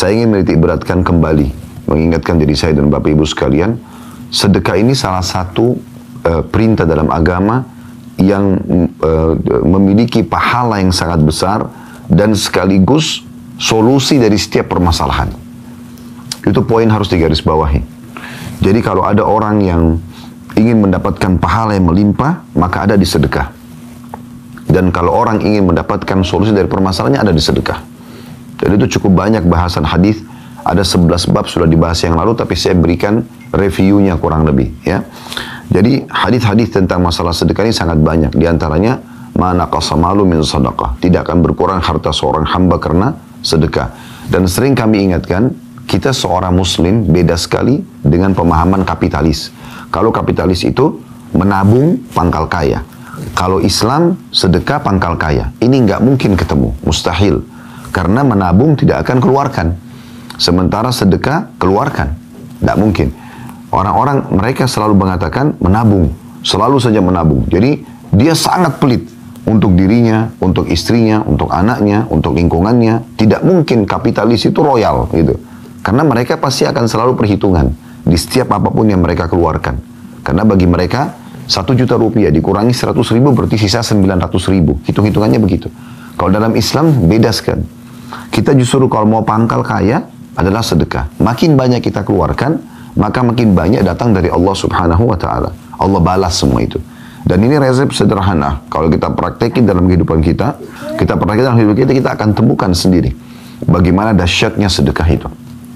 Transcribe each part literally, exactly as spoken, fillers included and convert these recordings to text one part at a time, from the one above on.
saya ingin menitik beratkan kembali, mengingatkan diri saya dan Bapak Ibu sekalian, sedekah ini salah satu uh, perintah dalam agama yang uh, memiliki pahala yang sangat besar dan sekaligus solusi dari setiap permasalahan. Itu poin harus digarisbawahi. Jadi kalau ada orang yang ingin mendapatkan pahala yang melimpah, maka ada di sedekah. Dan kalau orang ingin mendapatkan solusi dari permasalahannya, ada di sedekah. Jadi itu cukup banyak bahasan hadis. Ada sebelas bab sudah dibahas yang lalu, tapi saya berikan reviewnya kurang lebih. Ya. Jadi hadis-hadis tentang masalah sedekah ini sangat banyak. Di antaranya, ma naqasa malu min sadaqah. Tidak akan berkurang harta seorang hamba karena sedekah. Dan sering kami ingatkan, kita seorang muslim beda sekali dengan pemahaman kapitalis. Kalau kapitalis itu menabung pangkal kaya. Kalau Islam sedekah pangkal kaya. Ini nggak mungkin ketemu, mustahil. Karena menabung tidak akan keluarkan. Sementara sedekah keluarkan. Tidak mungkin. Orang-orang mereka selalu mengatakan menabung. Selalu saja menabung. Jadi dia sangat pelit. Untuk dirinya, untuk istrinya, untuk anaknya, untuk lingkungannya. Tidak mungkin kapitalis itu royal gitu. Karena mereka pasti akan selalu perhitungan. Di setiap apapun yang mereka keluarkan. Karena bagi mereka, satu juta rupiah dikurangi seratus ribu berarti sisa sembilan ratus ribu. Hitung-hitungannya begitu. Kalau dalam Islam, beda sekali. Kita justru kalau mau pangkal kaya, adalah sedekah. Makin banyak kita keluarkan, maka makin banyak datang dari Allah subhanahu wa ta'ala. Allah balas semua itu. Dan ini resep sederhana. Kalau kita praktekin dalam kehidupan kita, kita praktekin dalam kehidupan kita, kita akan temukan sendiri. Bagaimana dahsyatnya sedekah itu.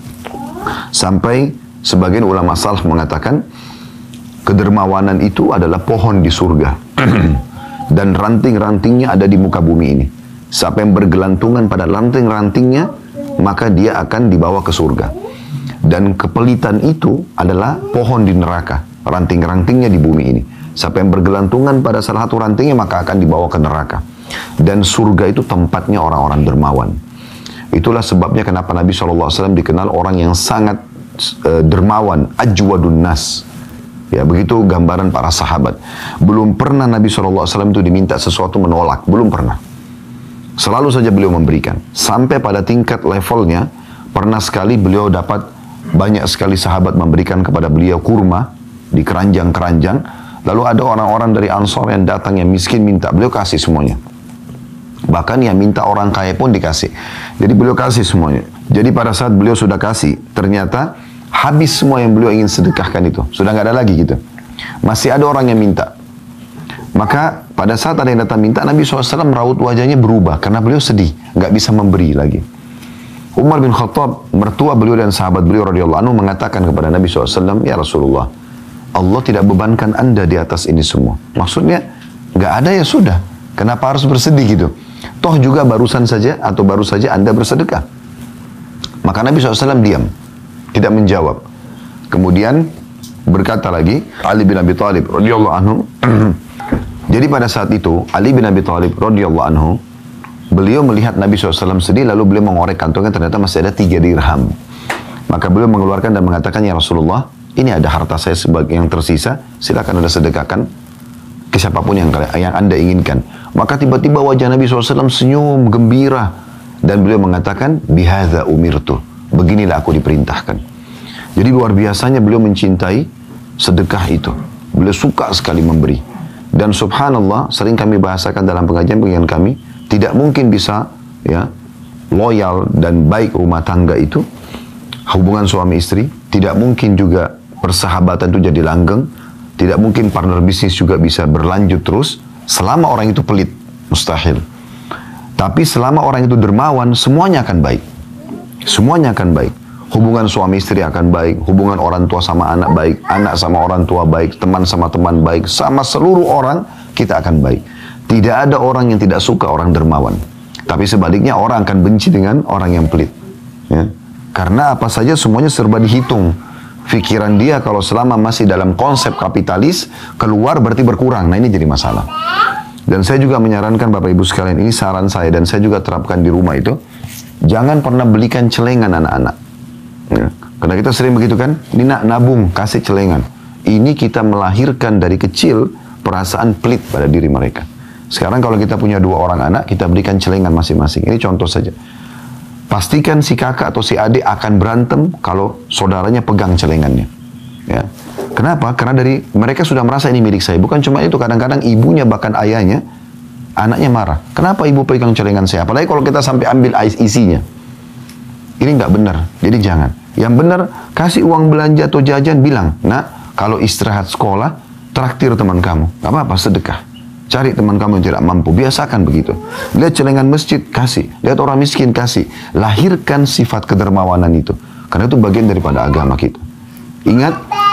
Sampai sebagian ulama salaf mengatakan, kedermawanan itu adalah pohon di surga. Dan ranting-rantingnya ada di muka bumi ini. Siapa yang bergelantungan pada ranting-rantingnya, maka dia akan dibawa ke surga. Dan kepelitan itu adalah pohon di neraka. Ranting-rantingnya di bumi ini. Siapa yang bergelantungan pada salah satu rantingnya, maka akan dibawa ke neraka. Dan surga itu tempatnya orang-orang dermawan. Itulah sebabnya kenapa Nabi shallallahu alaihi wasallam dikenal orang yang sangat uh, dermawan, ajwadun nas. Ya, begitu gambaran para sahabat. Belum pernah Nabi shallallahu alaihi wasallam itu diminta sesuatu menolak. Belum pernah. Selalu saja beliau memberikan. Sampai pada tingkat levelnya, pernah sekali beliau dapat banyak sekali sahabat memberikan kepada beliau kurma di keranjang-keranjang. Lalu ada orang-orang dari Ansor yang datang yang miskin minta. Beliau kasih semuanya. Bahkan yang minta orang kaya pun dikasih. Jadi beliau kasih semuanya. Jadi pada saat beliau sudah kasih, ternyata habis semua yang beliau ingin sedekahkan itu. Sudah nggak ada lagi gitu. Masih ada orang yang minta. Maka pada saat ada yang datang minta, Nabi shallallahu alaihi wasallam raut wajahnya berubah. Karena beliau sedih. Nggak bisa memberi lagi. Umar bin Khattab, mertua beliau dan sahabat beliau radhiyallahu anhu mengatakan kepada Nabi shallallahu alaihi wasallam, ya Rasulullah, Allah tidak bebankan anda di atas ini semua. Maksudnya, nggak ada ya sudah. Kenapa harus bersedih gitu? Toh juga barusan saja atau baru saja anda bersedekah. Maka Nabi shallallahu alaihi wasallam diam. Tidak menjawab. Kemudian berkata lagi, Ali bin Abi Thalib radhiyallahu anhu. Jadi pada saat itu, Ali bin Abi Thalib radhiyallahu anhu, beliau melihat Nabi shallallahu alaihi wasallam sedih, lalu beliau mengorek kantongnya, ternyata masih ada tiga dirham. Maka beliau mengeluarkan dan mengatakan, ya Rasulullah, ini ada harta saya sebagai yang tersisa, silakan anda sedekahkan ke siapapun yang, yang anda inginkan. Maka tiba-tiba wajah Nabi shallallahu alaihi wasallam senyum, gembira. Dan beliau mengatakan, bihadza umirtu. Beginilah aku diperintahkan. Jadi luar biasanya beliau mencintai sedekah itu. Beliau suka sekali memberi. Dan subhanallah, sering kami bahasakan dalam pengajian-pengajian kami, tidak mungkin bisa ya loyal dan baik rumah tangga itu, hubungan suami istri, tidak mungkin juga persahabatan itu jadi langgeng, tidak mungkin partner bisnis juga bisa berlanjut terus, selama orang itu pelit, mustahil. Tapi selama orang itu dermawan, semuanya akan baik. Semuanya akan baik. Hubungan suami istri akan baik, hubungan orang tua sama anak baik, anak sama orang tua baik, teman sama teman baik, sama seluruh orang kita akan baik. Tidak ada orang yang tidak suka orang dermawan. Tapi sebaliknya orang akan benci dengan orang yang pelit. Ya. Karena apa saja semuanya serba dihitung. Pikiran dia kalau selama masih dalam konsep kapitalis, keluar berarti berkurang. Nah ini jadi masalah. Dan saya juga menyarankan Bapak Ibu sekalian, ini saran saya dan saya juga terapkan di rumah itu, jangan pernah belikan celengan anak-anak. Ya. Karena kita sering begitu kan, ini nak nabung, kasih celengan. Ini kita melahirkan dari kecil perasaan pelit pada diri mereka. Sekarang kalau kita punya dua orang anak, kita berikan celengan masing-masing. Ini contoh saja. pastikan si kakak atau si adik akan berantem kalau saudaranya pegang celengannya. Ya. Kenapa? Karena dari mereka sudah merasa ini milik saya. Bukan cuma itu, kadang-kadang ibunya bahkan ayahnya, anaknya marah. Kenapa ibu pegang celengan saya? Apalagi kalau kita sampai ambil isinya. Ini nggak benar, jadi jangan. Yang benar, kasih uang belanja atau jajan, bilang, nak, kalau istirahat sekolah, traktir teman kamu. Gak apa-apa, sedekah. Cari teman kamu yang tidak mampu, biasakan begitu. Lihat celengan masjid, kasih. Lihat orang miskin, kasih. Lahirkan sifat kedermawanan itu. Karena itu bagian daripada agama kita. Ingat,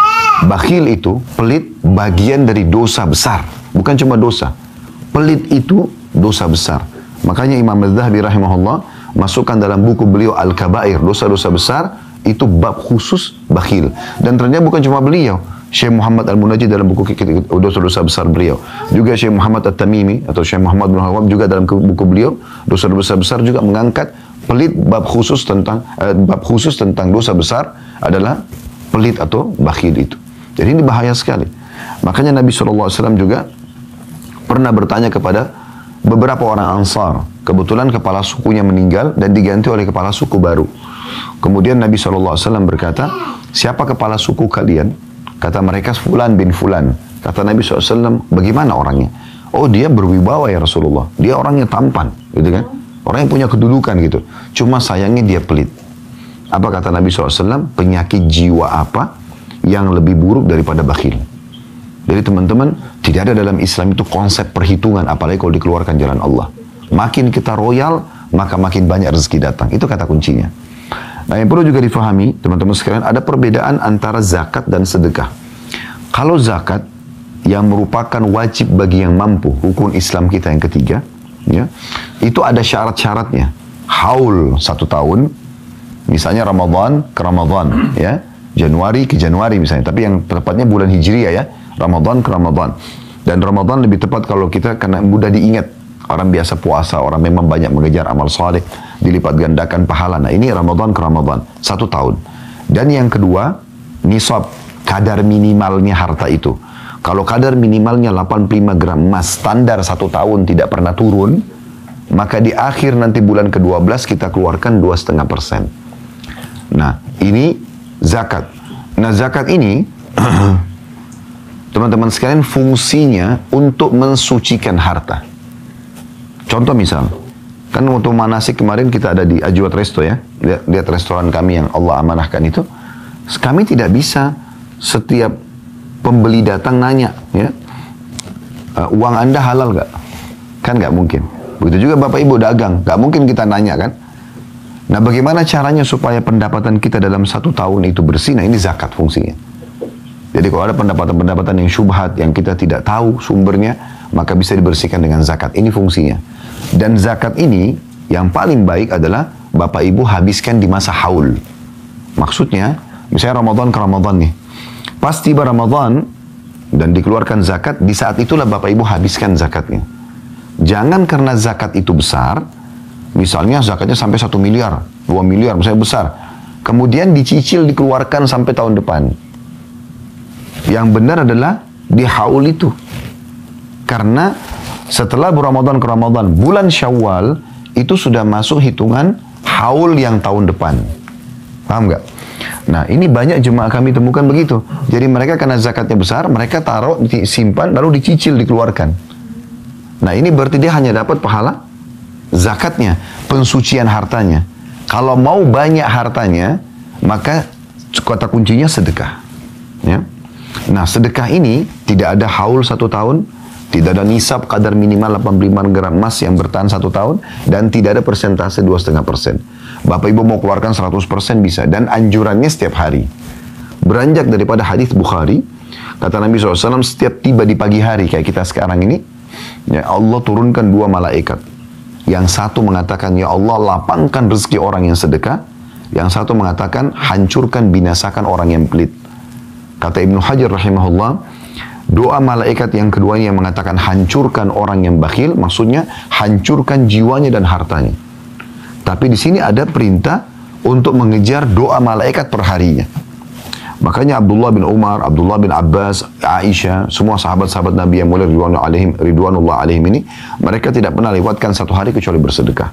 bakhil itu, pelit, bagian dari dosa besar. Bukan cuma dosa. Pelit itu dosa besar. Makanya Imam Az-Zahabi rahimahullah masukkan dalam buku beliau Al-Kabair, dosa-dosa besar, itu bab khusus bakhil. Dan ternyata bukan cuma beliau. Syekh Muhammad Al-Munajjid dalam buku dosa-dosa besar beliau. Juga Syekh Muhammad At-Tamimi atau Syekh Muhammad bin Hawab juga dalam buku beliau dosa-dosa besar juga mengangkat pelit bab khusus tentang eh, bab khusus tentang dosa besar adalah pelit atau bakhil itu. Jadi ini bahaya sekali. Makanya Nabi shallallahu alaihi wasallam juga pernah bertanya kepada beberapa orang Ansar. Kebetulan kepala sukunya meninggal dan diganti oleh kepala suku baru. Kemudian Nabi shallallahu alaihi wasallam berkata, siapa kepala suku kalian? Kata mereka, Fulan bin Fulan. Kata Nabi shallallahu alaihi wasallam, bagaimana orangnya? Oh, dia berwibawa ya Rasulullah. Dia orangnya tampan, gitu kan? Orang yang punya kedudukan gitu. Cuma sayangnya dia pelit. Apa kata Nabi shallallahu alaihi wasallam? Penyakit jiwa apa yang lebih buruk daripada bakhil? Jadi teman-teman, tidak ada dalam Islam itu konsep perhitungan, apalagi kalau dikeluarkan jalan Allah. Makin kita royal, maka makin banyak rezeki datang. Itu kata kuncinya. Nah, yang perlu juga difahami, teman-teman sekalian, ada perbedaan antara zakat dan sedekah. Kalau zakat, yang merupakan wajib bagi yang mampu, hukum Islam kita yang ketiga, ya, itu ada syarat-syaratnya. Haul satu tahun, misalnya Ramadan ke Ramadan, ya, Januari ke Januari misalnya, tapi yang tepatnya bulan Hijriah ya, Ramadan ke Ramadan. Dan Ramadan lebih tepat kalau kita karena mudah diingat. Orang biasa puasa, orang memang banyak mengejar amal saleh, dilipat gandakan pahala. Nah ini Ramadan ke Ramadan, satu tahun. Dan yang kedua, nisab, kadar minimalnya harta itu. Kalau kadar minimalnya delapan puluh lima gram emas, standar satu tahun tidak pernah turun, maka di akhir nanti bulan ke dua belas kita keluarkan dua koma lima persen. Nah ini zakat. Nah zakat ini, teman-teman sekalian, fungsinya untuk mensucikan harta. Contoh misal, kan waktu manasik kemarin kita ada di Ajwat Resto ya, lihat, lihat restoran kami yang Allah amanahkan itu, kami tidak bisa setiap pembeli datang nanya, ya, uh, uang Anda halal gak? Kan gak mungkin. Begitu juga Bapak Ibu dagang, gak mungkin kita nanya kan? Nah bagaimana caranya supaya pendapatan kita dalam satu tahun itu bersih? Nah ini zakat fungsinya. Jadi kalau ada pendapatan-pendapatan yang syubhat, yang kita tidak tahu sumbernya, maka bisa dibersihkan dengan zakat. Ini fungsinya. Dan zakat ini, yang paling baik adalah Bapak Ibu habiskan di masa haul. Maksudnya, misalnya Ramadan ke Ramadan nih. Pas tiba Ramadan, dan dikeluarkan zakat, di saat itulah Bapak Ibu habiskan zakatnya. Jangan karena zakat itu besar, misalnya zakatnya sampai satu miliar, dua miliar, misalnya besar. Kemudian dicicil dikeluarkan sampai tahun depan. Yang benar adalah di haul itu. Karena setelah Ramadan ke Ramadan, bulan Syawal itu sudah masuk hitungan haul yang tahun depan. Paham nggak? Nah ini banyak jemaah kami temukan begitu. Jadi mereka karena zakatnya besar, mereka taruh, simpan, lalu dicicil, dikeluarkan. Nah ini berarti dia hanya dapat pahala zakatnya, pensucian hartanya. Kalau mau banyak hartanya, maka kata kuncinya sedekah. Ya. Nah sedekah ini tidak ada haul satu tahun, tidak ada nisab kadar minimal delapan puluh lima gram emas yang bertahan satu tahun, dan tidak ada persentase dua koma lima persen. Bapak Ibu mau keluarkan seratus persen bisa, dan anjurannya setiap hari. Beranjak daripada hadis Bukhari, kata Nabi shallallahu alaihi wasallam, setiap tiba di pagi hari kayak kita sekarang ini, ya Allah turunkan dua malaikat. Yang satu mengatakan, ya Allah lapangkan rezeki orang yang sedekah. Yang satu mengatakan, hancurkan, binasakan orang yang pelit. Kata Ibnu Hajar rahimahullah, doa malaikat yang kedua yang mengatakan hancurkan orang yang bakhil, maksudnya hancurkan jiwanya dan hartanya. Tapi di sini ada perintah untuk mengejar doa malaikat per harinya. Makanya Abdullah bin Umar, Abdullah bin Abbas, Aisyah, semua sahabat-sahabat Nabi yang mulia ridwanullah alaihim, ridwanullah alaihim ini, mereka tidak pernah lewatkan satu hari kecuali bersedekah.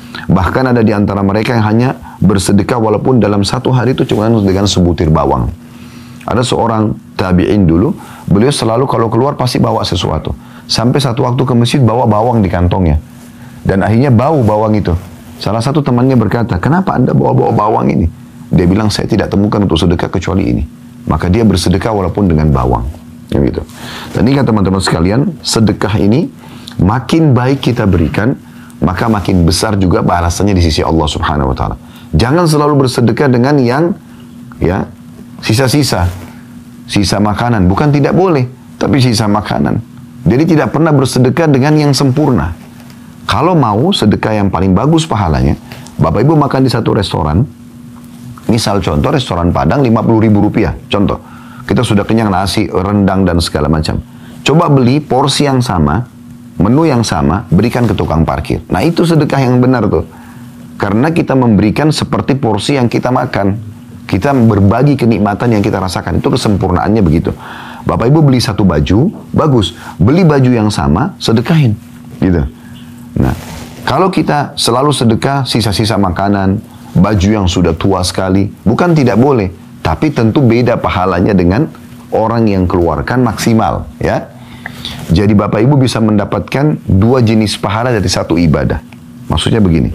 Bahkan ada di antara mereka yang hanya bersedekah walaupun dalam satu hari itu cuma dengan sebutir bawang. Ada seorang tabi'in dulu, beliau selalu kalau keluar pasti bawa sesuatu. Sampai satu waktu ke masjid bawa bawang di kantongnya. Dan akhirnya bau bawang itu. Salah satu temannya berkata, kenapa anda bawa-bawa bawang ini? Dia bilang, saya tidak temukan untuk sedekah kecuali ini. Maka dia bersedekah walaupun dengan bawang. Ya gitu. Dan ingat teman-teman sekalian, sedekah ini makin baik kita berikan, maka makin besar juga balasannya di sisi Allah Subhanahu wa taala. Jangan selalu bersedekah dengan yang ya sisa-sisa. Sisa makanan, bukan tidak boleh, tapi sisa makanan. Jadi tidak pernah bersedekah dengan yang sempurna. Kalau mau sedekah yang paling bagus pahalanya, Bapak Ibu makan di satu restoran, misal contoh restoran Padang lima puluh ribu rupiah, contoh. Kita sudah kenyang nasi, rendang dan segala macam. Coba beli porsi yang sama, menu yang sama, berikan ke tukang parkir. Nah itu sedekah yang benar tuh. Karena kita memberikan seperti porsi yang kita makan. Kita berbagi kenikmatan yang kita rasakan. Itu kesempurnaannya begitu. Bapak Ibu beli satu baju, bagus. Beli baju yang sama, sedekahin. Gitu. Nah, kalau kita selalu sedekah sisa-sisa makanan, baju yang sudah tua sekali, bukan tidak boleh. Tapi tentu beda pahalanya dengan orang yang keluarkan maksimal. Ya. Jadi Bapak Ibu bisa mendapatkan dua jenis pahala dari satu ibadah. Maksudnya begini.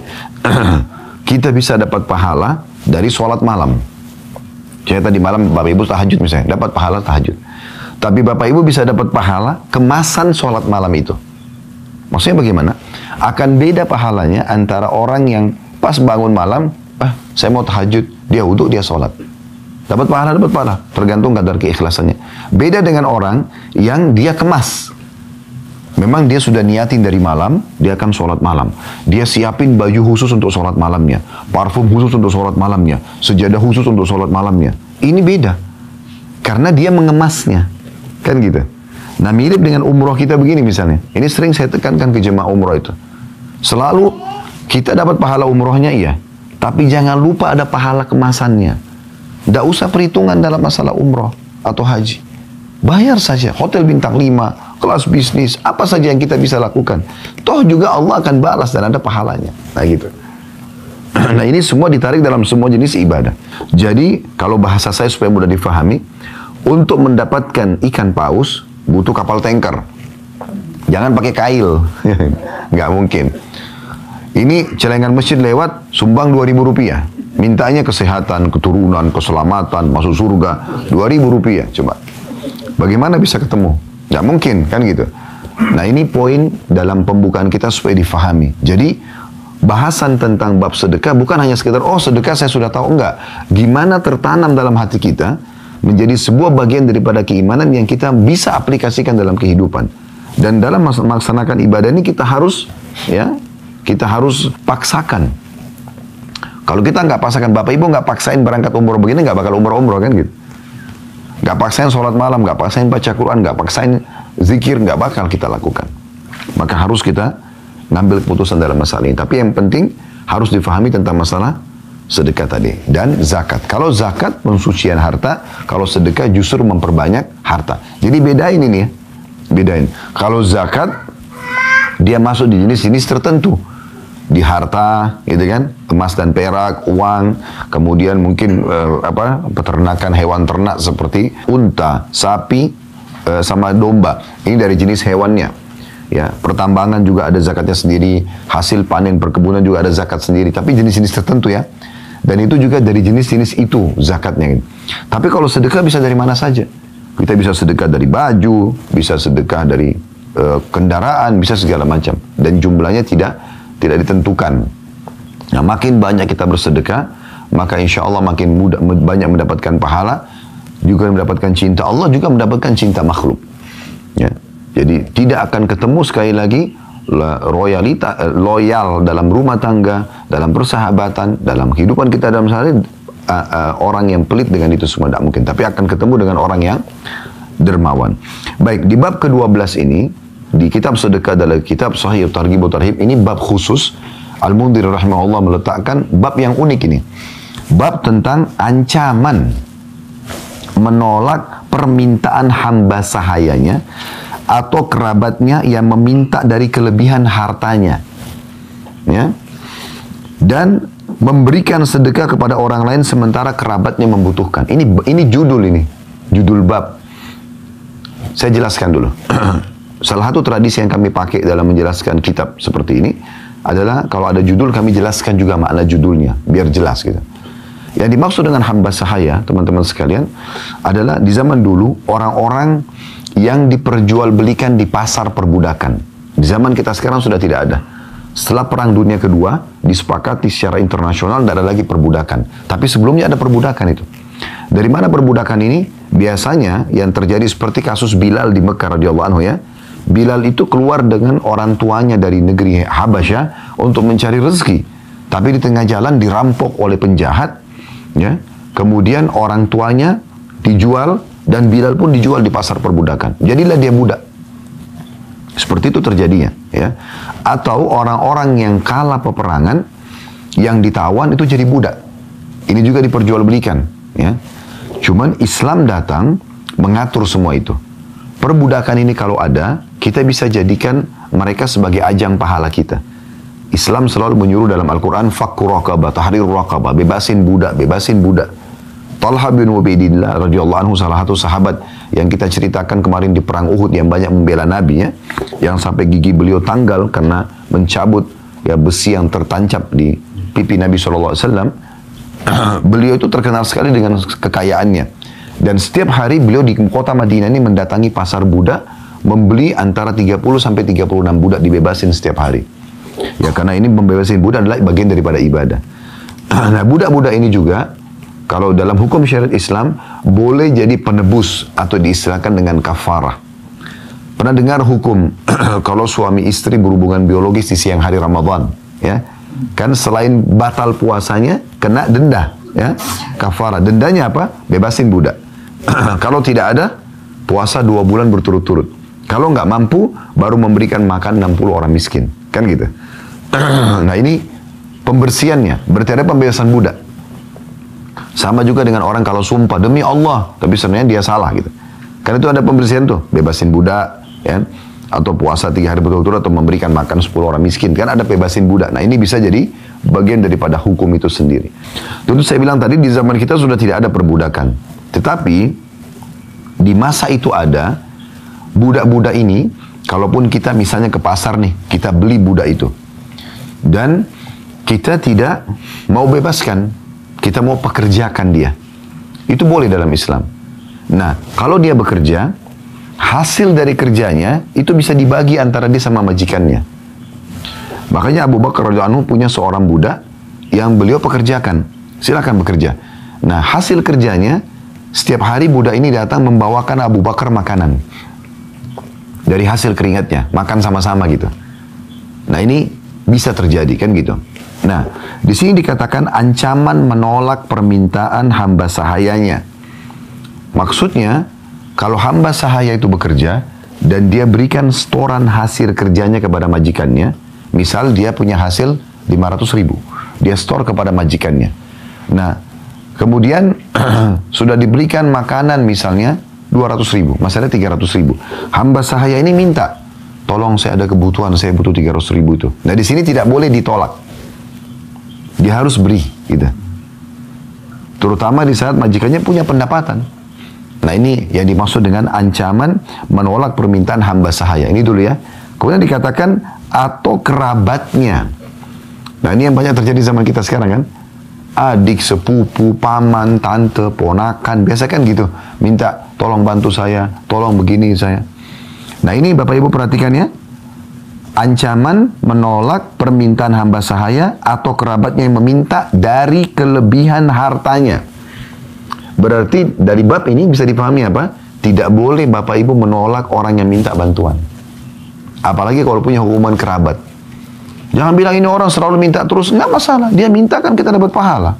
Kita bisa dapat pahala dari sholat malam. Saya tadi malam Bapak Ibu tahajud misalnya, dapat pahala tahajud. Tapi Bapak Ibu bisa dapat pahala kemasan sholat malam itu. Maksudnya bagaimana? Akan beda pahalanya antara orang yang pas bangun malam, ah saya mau tahajud, dia wudhu, dia sholat. Dapat pahala, dapat pahala. Tergantung kadar keikhlasannya. Beda dengan orang yang dia kemas. Memang dia sudah niatin dari malam, dia akan sholat malam. Dia siapin baju khusus untuk sholat malamnya. Parfum khusus untuk sholat malamnya. Sejadah khusus untuk sholat malamnya. Ini beda. Karena dia mengemasnya. Kan gitu. Nah mirip dengan umroh kita begini misalnya. Ini sering saya tekankan ke jemaah umroh itu. Selalu kita dapat pahala umrohnya iya. Tapi jangan lupa ada pahala kemasannya. Tidak usah perhitungan dalam masalah umroh atau haji. Bayar saja. Hotel bintang lima. Kelas bisnis, apa saja yang kita bisa lakukan. Toh juga Allah akan balas dan ada pahalanya. Nah gitu. Nah ini semua ditarik dalam semua jenis ibadah. Jadi kalau bahasa saya supaya mudah difahami, untuk mendapatkan ikan paus butuh kapal tanker. Jangan pakai kail. Nggak mungkin. Ini celengan masjid lewat, sumbang dua ribu rupiah. Mintanya kesehatan, keturunan, keselamatan, masuk surga. dua ribu rupiah. Coba. Bagaimana bisa ketemu? Nggak mungkin, kan gitu. Nah ini poin dalam pembukaan kita supaya difahami. Jadi bahasan tentang bab sedekah bukan hanya sekedar, oh sedekah saya sudah tahu. Enggak. Gimana tertanam dalam hati kita menjadi sebuah bagian daripada keimanan yang kita bisa aplikasikan dalam kehidupan. Dan dalam melaksanakan ibadah ini kita harus, ya, kita harus paksakan. Kalau kita nggak paksakan, Bapak Ibu nggak paksain berangkat umroh begini, nggak bakal umroh-umroh kan gitu. Gak paksain sholat malam, gak paksain baca Quran, gak paksain zikir, gak bakal kita lakukan. Maka harus kita ngambil keputusan dalam masalah ini. Tapi yang penting harus difahami tentang masalah sedekah tadi. Dan zakat. Kalau zakat pensucian harta, kalau sedekah justru memperbanyak harta. Jadi bedain ini ya. Bedain. Kalau zakat, dia masuk di jenis-jenis tertentu. Di harta, gitu kan, emas dan perak, uang, kemudian mungkin uh, apa peternakan hewan ternak seperti unta, sapi, uh, sama domba. Ini dari jenis hewannya. Ya, pertambangan juga ada zakatnya sendiri, hasil panen perkebunan juga ada zakat sendiri. Tapi jenis-jenis tertentu ya. Dan itu juga dari jenis-jenis itu zakatnya. Gitu. Tapi kalau sedekah bisa dari mana saja. Kita bisa sedekah dari baju, bisa sedekah dari uh, kendaraan, bisa segala macam. Dan jumlahnya tidak tidak ditentukan. Nah, makin banyak kita bersedekah, maka insya Allah makin mudah, banyak mendapatkan pahala, juga mendapatkan cinta Allah, juga mendapatkan cinta makhluk. Ya. Jadi tidak akan ketemu sekali lagi royalita, loyal dalam rumah tangga, dalam persahabatan, dalam kehidupan kita dalam sehari, uh, uh, orang yang pelit dengan itu semua tidak mungkin. Tapi akan ketemu dengan orang yang dermawan. Baik, di bab kedua belas ini, di kitab sedekah dalam kitab Sahih Targhib wa Tarhib ini bab khusus. Al-Mundhir rahimahullah meletakkan bab yang unik ini. Bab tentang ancaman menolak permintaan hamba sahayanya atau kerabatnya yang meminta dari kelebihan hartanya. Ya. dan memberikan sedekah kepada orang lain sementara kerabatnya membutuhkan. Ini ini judul ini, judul bab. Saya jelaskan dulu. Salah satu tradisi yang kami pakai dalam menjelaskan kitab seperti ini adalah kalau ada judul kami jelaskan juga makna judulnya biar jelas gitu. Yang dimaksud dengan hamba sahaya, teman-teman sekalian, adalah di zaman dulu orang-orang yang diperjualbelikan di pasar perbudakan. Di zaman kita sekarang sudah tidak ada. Setelah Perang Dunia Kedua, disepakati secara internasional tidak ada lagi perbudakan. Tapi sebelumnya ada perbudakan itu. Dari mana perbudakan ini? Biasanya yang terjadi seperti kasus Bilal di Mekah radhiyallahu anhu ya. Bilal itu keluar dengan orang tuanya dari negeri Habasyah untuk mencari rezeki. Tapi di tengah jalan dirampok oleh penjahat. Ya. Kemudian orang tuanya dijual dan Bilal pun dijual di pasar perbudakan. Jadilah dia budak. Seperti itu terjadinya. Ya. Atau orang-orang yang kalah peperangan, yang ditawan itu jadi budak. Ini juga diperjualbelikan. Ya. Cuman Islam datang mengatur semua itu. Perbudakan ini kalau ada, kita bisa jadikan mereka sebagai ajang pahala kita. Islam selalu menyuruh dalam Al-Quran, fakku raqabah, tahrir raqabah, bebasin budak, bebasin budak. Talha bin Ubaidillah radhiyallahu anhu, salah satu sahabat yang kita ceritakan kemarin di perang Uhud yang banyak membela Nabi ya, yang sampai gigi beliau tanggal karena mencabut ya besi yang tertancap di pipi Nabi shallallahu alaihi wasallam. Beliau itu terkenal sekali dengan kekayaannya. Dan setiap hari beliau di kota Madinah ini mendatangi pasar budak, membeli antara tiga puluh sampai tiga puluh enam budak dibebasin setiap hari. Ya karena ini membebasin budak adalah bagian daripada ibadah. Nah budak-budak ini juga, kalau dalam hukum syariat Islam, boleh jadi penebus atau diistilahkan dengan kafarah. Pernah dengar hukum kalau suami istri berhubungan biologis di siang hari Ramadan, ya? Kan selain batal puasanya, kena denda, ya? Kafarah. Dendanya apa? Bebasin budak. Kalau tidak ada, puasa dua bulan berturut-turut. Kalau nggak mampu, baru memberikan makan enam puluh orang miskin. Kan gitu. Nah ini pembersihannya. Berarti ada pembebasan budak. Sama juga dengan orang kalau sumpah, demi Allah. Tapi sebenarnya dia salah gitu. Karena itu ada pembersihan tuh. Bebasin budak. Ya. Atau puasa tiga hari berturut-turut. Atau memberikan makan sepuluh orang miskin. Kan ada bebasin budak. Nah ini bisa jadi bagian daripada hukum itu sendiri. Tentu saya bilang tadi di zaman kita sudah tidak ada perbudakan. Tetapi di masa itu ada budak-budak ini, kalaupun kita misalnya ke pasar nih, kita beli budak itu. Dan kita tidak mau bebaskan, kita mau pekerjakan dia. Itu boleh dalam Islam. Nah, kalau dia bekerja, hasil dari kerjanya itu bisa dibagi antara dia sama majikannya. Makanya Abu Bakar radhiyallahu anhu punya seorang budak yang beliau pekerjakan. Silakan bekerja. Nah, hasil kerjanya, setiap hari budak ini datang membawakan Abu Bakar makanan. Dari hasil keringatnya, makan sama-sama gitu. Nah ini bisa terjadi kan gitu. Nah, di sini dikatakan ancaman menolak permintaan hamba sahayanya. Maksudnya, kalau hamba sahaya itu bekerja, dan dia berikan setoran hasil kerjanya kepada majikannya, misal dia punya hasil lima ratus ribu, dia setor kepada majikannya. Nah, kemudian sudah diberikan makanan misalnya dua ratus ribu, masalahnya tiga ratus ribu. Hamba sahaya ini minta, tolong saya ada kebutuhan, saya butuh tiga ratus ribu itu. Nah di sini tidak boleh ditolak. Dia harus beri, gitu. Terutama di saat majikannya punya pendapatan. Nah ini yang dimaksud dengan ancaman menolak permintaan hamba sahaya. Ini dulu ya. Kemudian dikatakan atau kerabatnya. Nah ini yang banyak terjadi zaman kita sekarang kan. Adik, sepupu, paman, tante, ponakan, biasa kan gitu. Minta, tolong bantu saya, tolong begini saya. Nah ini Bapak Ibu perhatikan ya. Ancaman menolak permintaan hamba sahaya atau kerabatnya yang meminta dari kelebihan hartanya. Berarti dari bab ini bisa dipahami apa? Tidak boleh Bapak Ibu menolak orang yang minta bantuan. Apalagi kalau punya hubungan kerabat. Jangan bilang ini orang selalu minta terus. Nggak masalah. Dia minta kan kita dapat pahala.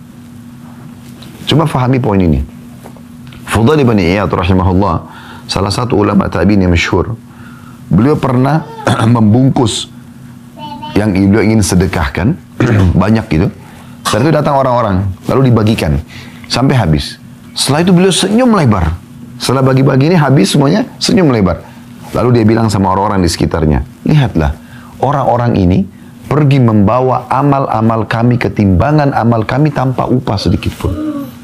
Cuma fahami poin ini. Fudail bin Iyad rahimahullah, salah satu ulama tabi'in yang masyhur. Beliau pernah membungkus yang beliau ingin sedekahkan. Banyak gitu. Dan itu datang orang-orang. Lalu dibagikan. Sampai habis. Setelah itu beliau senyum lebar. Setelah bagi-bagi ini habis semuanya, senyum lebar. Lalu dia bilang sama orang-orang di sekitarnya, lihatlah, orang-orang ini pergi membawa amal-amal kami, ketimbangan amal kami tanpa upah sedikit pun.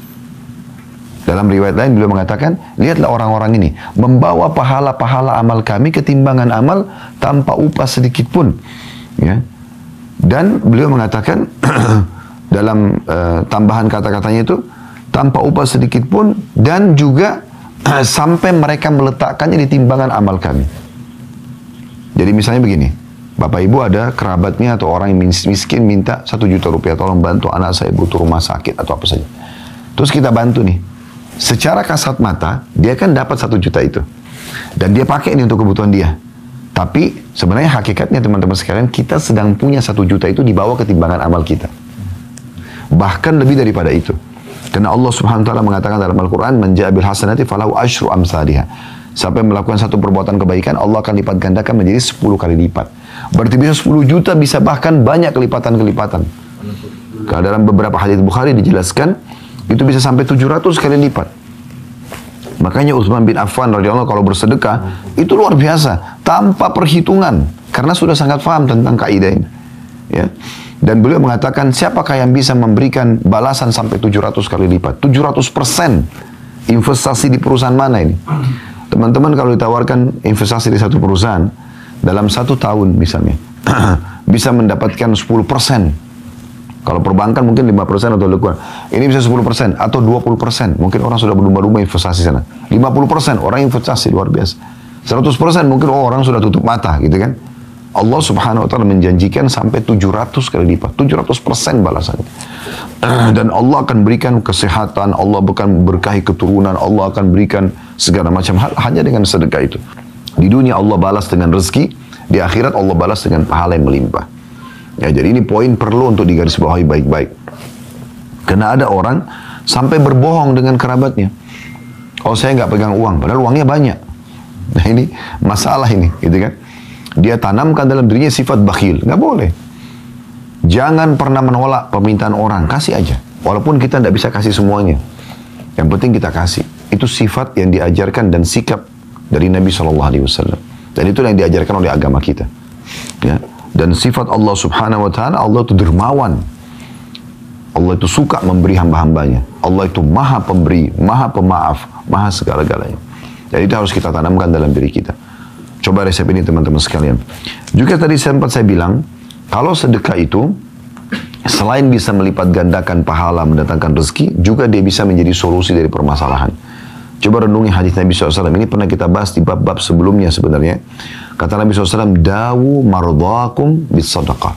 Dalam riwayat lain beliau mengatakan, lihatlah orang-orang ini membawa pahala-pahala amal kami, ketimbangan amal tanpa upah sedikit pun. Ya. Dan beliau mengatakan dalam uh, tambahan kata-katanya itu, tanpa upah sedikit pun, dan juga uh, sampai mereka meletakkannya di timbangan amal kami. Jadi misalnya begini, Bapak Ibu ada kerabatnya atau orang yang miskin minta satu juta rupiah, tolong bantu anak saya butuh rumah sakit atau apa saja. Terus kita bantu nih. Secara kasat mata, dia kan dapat satu juta itu. Dan dia pakai ini untuk kebutuhan dia. Tapi sebenarnya hakikatnya teman-teman sekalian, kita sedang punya satu juta itu di bawah ketimbangan amal kita. Bahkan lebih daripada itu. Karena Allah subhanahu wa taala mengatakan dalam Al-Quran, Man ja'a bil hasanati falahu asyru amsalihah. Sampai melakukan satu perbuatan kebaikan, Allah akan lipat gandakan menjadi sepuluh kali lipat. Berarti bisa sepuluh juta, bisa bahkan banyak kelipatan-kelipatan. Kalau dalam beberapa hadits Bukhari dijelaskan, itu bisa sampai tujuh ratus kali lipat. Makanya Utsman bin Affan radhiyallahu anhu kalau bersedekah, itu luar biasa. Tanpa perhitungan. Karena sudah sangat paham tentang kaidah ini. Ya. Dan beliau mengatakan, siapakah yang bisa memberikan balasan sampai tujuh ratus kali lipat? tujuh ratus persen investasi di perusahaan mana ini? Teman-teman kalau ditawarkan investasi di satu perusahaan, dalam satu tahun misalnya, bisa mendapatkan sepuluh persen. Kalau perbankan mungkin lima persen atau lebih kurang. Ini bisa sepuluh persen atau dua puluh persen. Mungkin orang sudah berlumba-lumba investasi sana. lima puluh persen orang investasi luar biasa. seratus persen mungkin oh, orang sudah tutup mata gitu kan. Allah subhanahu wa ta'ala menjanjikan sampai tujuh ratus kali lipat. tujuh ratus persen balasannya. Dan Allah akan berikan kesehatan, Allah akan berkahi keturunan, Allah akan berikan segala macam hal hanya dengan sedekah itu. Di dunia Allah balas dengan rezeki, di akhirat Allah balas dengan pahala yang melimpah. Ya, jadi ini poin perlu untuk digarisbawahi baik-baik. Karena ada orang sampai berbohong dengan kerabatnya. Oh saya nggak pegang uang, padahal uangnya banyak. Nah ini masalah ini, gitu kan? Dia tanamkan dalam dirinya sifat bakhil, nggak boleh. Jangan pernah menolak permintaan orang, kasih aja. Walaupun kita nggak bisa kasih semuanya, yang penting kita kasih. Itu sifat yang diajarkan dan sikap dari Nabi shallallahu alaihi wasallam. Dan itu yang diajarkan oleh agama kita. Ya. Dan sifat Allah subhanahu wa ta'ala, Allah itu dermawan. Allah itu suka memberi hamba-hambanya. Allah itu maha pemberi, maha pemaaf, maha segala-galanya. Jadi itu harus kita tanamkan dalam diri kita. Coba resep ini teman-teman sekalian. Juga tadi sempat saya bilang, kalau sedekah itu, selain bisa melipat gandakan pahala, mendatangkan rezeki, juga dia bisa menjadi solusi dari permasalahan. Coba renungi hadis Nabi shallallahu alaihi wasallam. Ini pernah kita bahas di bab-bab sebelumnya sebenarnya. Kata Nabi shallallahu alaihi wasallam, Dawu mardhakum bis sadaqah.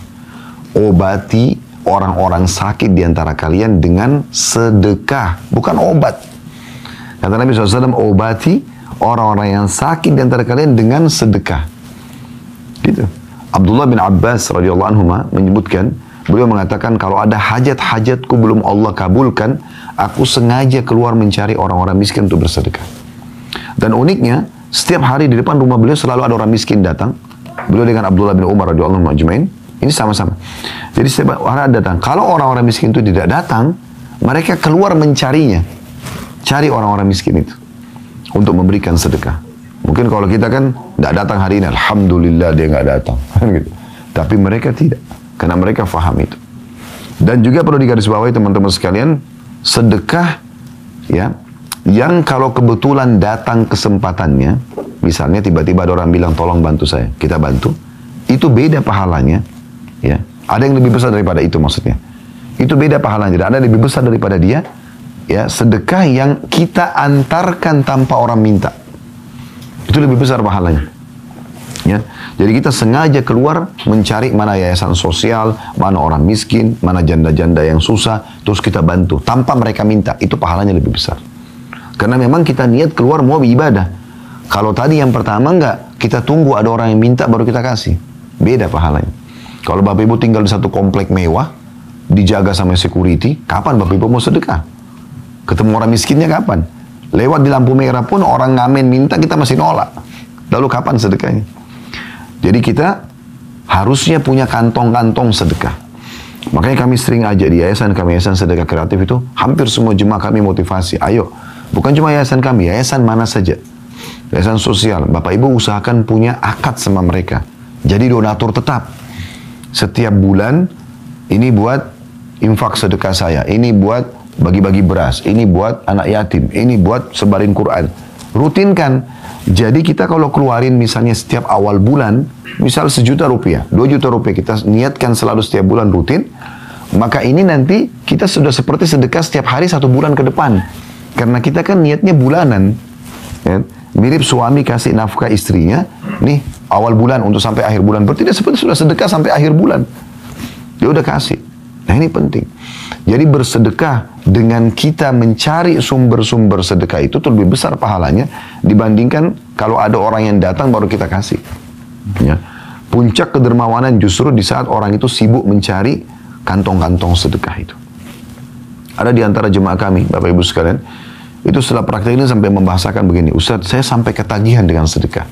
Obati orang-orang sakit di antara kalian dengan sedekah. Bukan obat. Kata Nabi shallallahu alaihi wasallam, obati orang-orang yang sakit di antara kalian dengan sedekah. Gitu. Abdullah bin Abbas radhiyallahu anhu menyebutkan, beliau mengatakan, kalau ada hajat-hajatku belum Allah kabulkan, aku sengaja keluar mencari orang-orang miskin untuk bersedekah. Dan uniknya, setiap hari di depan rumah beliau selalu ada orang miskin datang. Beliau dengan Abdullah bin Umar radhiyallahu anhu majma'in, ini sama-sama. Jadi setiap orang datang. Kalau orang-orang miskin itu tidak datang, mereka keluar mencarinya. Cari orang-orang miskin itu untuk memberikan sedekah. Mungkin kalau kita kan tidak datang hari ini, alhamdulillah dia nggak datang. Gitu. Tapi mereka tidak. Karena mereka faham itu. Dan juga perlu digarisbawahi teman-teman sekalian, sedekah ya, yang kalau kebetulan datang kesempatannya, misalnya tiba-tiba ada orang bilang tolong bantu saya, kita bantu, itu beda pahalanya, ya. Ada yang lebih besar daripada itu maksudnya. Itu beda pahalanya, tidak ada yang lebih besar daripada dia, ya, sedekah yang kita antarkan tanpa orang minta. Itu lebih besar pahalanya. Ya. Jadi kita sengaja keluar mencari mana yayasan sosial, mana orang miskin, mana janda-janda yang susah, terus kita bantu tanpa mereka minta, itu pahalanya lebih besar. Karena memang kita niat keluar mau ibadah. Kalau tadi yang pertama enggak, kita tunggu ada orang yang minta baru kita kasih. Beda pahalanya. Kalau Bapak Ibu tinggal di satu komplek mewah, dijaga sama security, kapan Bapak Ibu mau sedekah? Ketemu orang miskinnya kapan? Lewat di lampu merah pun orang ngamen minta kita masih nolak. Lalu kapan sedekahnya? Jadi kita harusnya punya kantong-kantong sedekah. Makanya kami sering ajak di yayasan kami, yayasan sedekah kreatif itu, hampir semua jemaah kami motivasi. Ayo, bukan cuma yayasan kami, yayasan mana saja. Yayasan sosial, Bapak Ibu usahakan punya akad sama mereka. Jadi donatur tetap. setiap bulan ini buat infak sedekah saya, ini buat bagi-bagi beras, ini buat anak yatim, ini buat sebarin Quran. Rutinkan. Jadi kita kalau keluarin misalnya setiap awal bulan, misal sejuta rupiah, dua juta rupiah, kita niatkan selalu setiap bulan rutin, maka ini nanti kita sudah seperti sedekah setiap hari satu bulan ke depan. Karena kita kan niatnya bulanan. Ya. Mirip suami kasih nafkah istrinya, nih awal bulan untuk sampai akhir bulan. Berarti dia seperti sudah sedekah sampai akhir bulan. Dia udah kasih. Nah ini penting. Jadi bersedekah dengan kita mencari sumber-sumber sedekah itu lebih besar pahalanya dibandingkan kalau ada orang yang datang baru kita kasih. Ya. Puncak kedermawanan justru di saat orang itu sibuk mencari kantong-kantong sedekah itu. Ada di antara jemaah kami, Bapak Ibu sekalian, itu setelah praktek ini sampai membahasakan begini, Ustaz, saya sampai ketagihan dengan sedekah.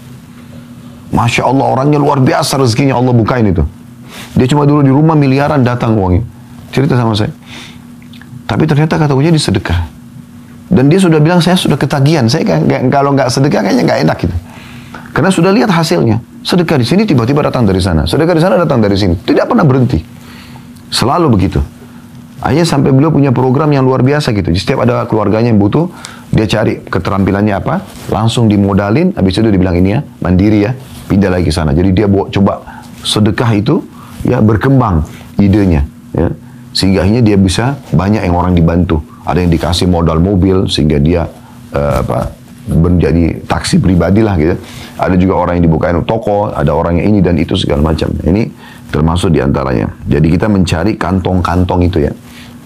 Masya Allah, orangnya luar biasa rezekinya Allah bukain itu. Dia cuma dulu di rumah miliaran datang uangnya. Cerita sama saya. Tapi ternyata kata kuncinya di sedekah. Dan dia sudah bilang, saya sudah ketagihan. Saya gak, kalau nggak sedekah kayaknya nggak enak gitu. Karena sudah lihat hasilnya. Sedekah di sini tiba-tiba datang dari sana. Sedekah di sana datang dari sini. Tidak pernah berhenti. Selalu begitu. Akhirnya sampai beliau punya program yang luar biasa gitu. Setiap ada keluarganya yang butuh, dia cari keterampilannya apa, langsung dimodalin, habis itu dia bilang ini ya, mandiri ya, pindah lagi ke sana. Jadi dia buat, coba sedekah itu ya berkembang idenya. Ya. Sehingga akhirnya dia bisa banyak yang orang dibantu. Ada yang dikasih modal mobil sehingga dia uh, apa menjadi taksi pribadi lah gitu. Ada juga orang yang dibukain toko, ada orang yang ini dan itu segala macam. Ini termasuk diantaranya. Jadi kita mencari kantong-kantong itu ya.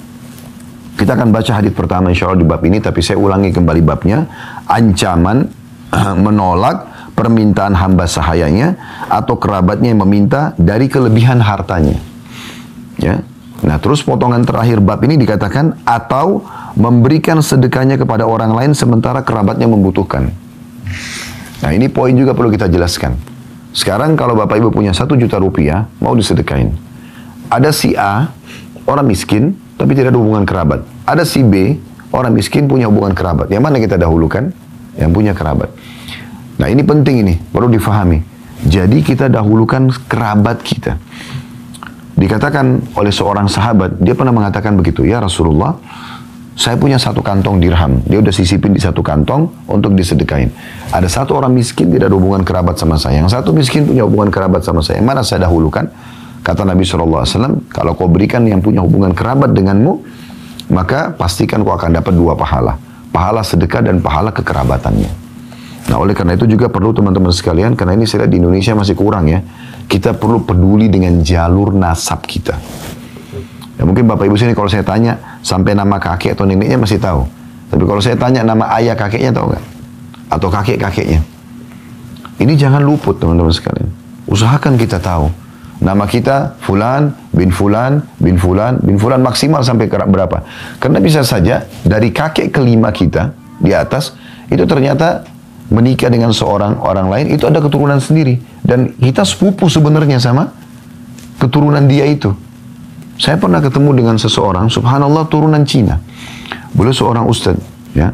Kita akan baca hadis pertama insya Allah di bab ini, tapi saya ulangi kembali babnya. Ancaman menolak permintaan hamba sahayanya atau kerabatnya yang meminta dari kelebihan hartanya. Ya. Nah terus potongan terakhir bab ini dikatakan atau memberikan sedekahnya kepada orang lain sementara kerabatnya membutuhkan. Nah ini poin juga perlu kita jelaskan. Sekarang kalau Bapak Ibu punya satu juta rupiah mau disedekahin. Ada si A, orang miskin, tapi tidak ada hubungan kerabat. Ada si B, orang miskin punya hubungan kerabat. Yang mana kita dahulukan? Yang punya kerabat. Nah ini penting ini, perlu difahami. Jadi kita dahulukan kerabat kita. Dikatakan oleh seorang sahabat, dia pernah mengatakan begitu, ya Rasulullah, saya punya satu kantong dirham. Dia udah sisipin di satu kantong untuk disedekahin. Ada satu orang miskin tidak ada hubungan kerabat sama saya. Yang satu miskin punya hubungan kerabat sama saya. Yang mana saya dahulukan? Kata Nabi shallallahu alaihi wasallam, kalau kau berikan yang punya hubungan kerabat denganmu, maka pastikan kau akan dapat dua pahala. Pahala sedekah dan pahala kekerabatannya. Nah oleh karena itu juga perlu teman-teman sekalian, karena ini saya lihat di Indonesia masih kurang ya, kita perlu peduli dengan jalur nasab kita. Ya mungkin Bapak Ibu sini kalau saya tanya, sampai nama kakek atau neneknya masih tahu. Tapi kalau saya tanya nama ayah kakeknya tahu nggak? Atau kakek-kakeknya. Ini jangan luput teman-teman sekalian. Usahakan kita tahu. Nama kita Fulan, bin Fulan, bin Fulan, bin Fulan maksimal sampai berapa. Karena bisa saja dari kakek kelima kita di atas, itu ternyata menikah dengan seorang orang lain, itu ada keturunan sendiri. Dan kita sepupu sebenarnya sama keturunan dia itu. Saya pernah ketemu dengan seseorang, subhanallah turunan Cina. Beliau seorang ustadz, ya.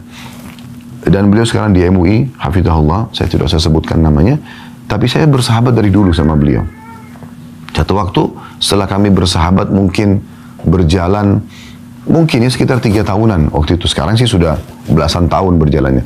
Dan beliau sekarang di M U I, hafizahullah, saya tidak usah sebutkan namanya. Tapi saya bersahabat dari dulu sama beliau. Satu waktu setelah kami bersahabat mungkin berjalan, mungkin ya sekitar tiga tahunan waktu itu. Sekarang sih sudah belasan tahun berjalannya.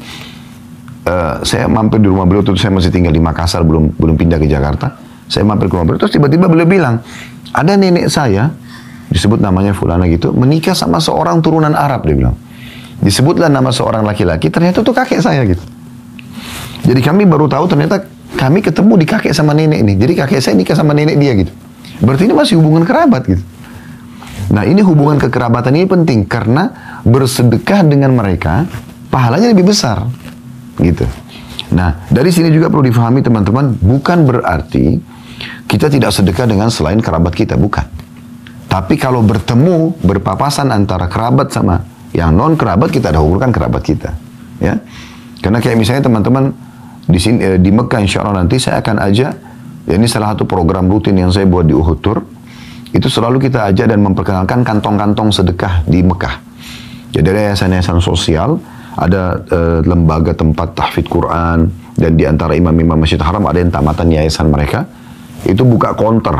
Uh, saya mampir di rumah beliau, itu saya masih tinggal di Makassar, belum belum pindah ke Jakarta. Saya mampir ke rumah beliau, terus tiba-tiba beliau bilang, ada nenek saya, disebut namanya Fulana gitu, menikah sama seorang turunan Arab, dia bilang. Disebutlah nama seorang laki-laki, ternyata itu kakek saya gitu. Jadi kami baru tahu ternyata kami ketemu di kakek sama nenek ini. Jadi kakek saya nikah sama nenek dia gitu. Berarti ini masih hubungan kerabat gitu. Nah ini hubungan kekerabatan ini penting, karena bersedekah dengan mereka, pahalanya lebih besar. Gitu. Nah, dari sini juga perlu difahami teman-teman, bukan berarti kita tidak sedekah dengan selain kerabat kita, bukan. Tapi kalau bertemu, berpapasan antara kerabat sama yang non kerabat, kita dahulukan kerabat kita, ya. Karena kayak misalnya teman-teman di sini eh, di Mekah insya Allah nanti saya akan ajak, ya ini salah satu program rutin yang saya buat di Uhud Tour, itu selalu kita ajak dan memperkenalkan kantong-kantong sedekah di Mekah. Jadi ada yayasan-yayasan sosial, ada uh, lembaga tempat tahfidz Quran, dan di antara imam-imam Masjid Haram ada yang tamatan yayasan mereka, itu buka konter,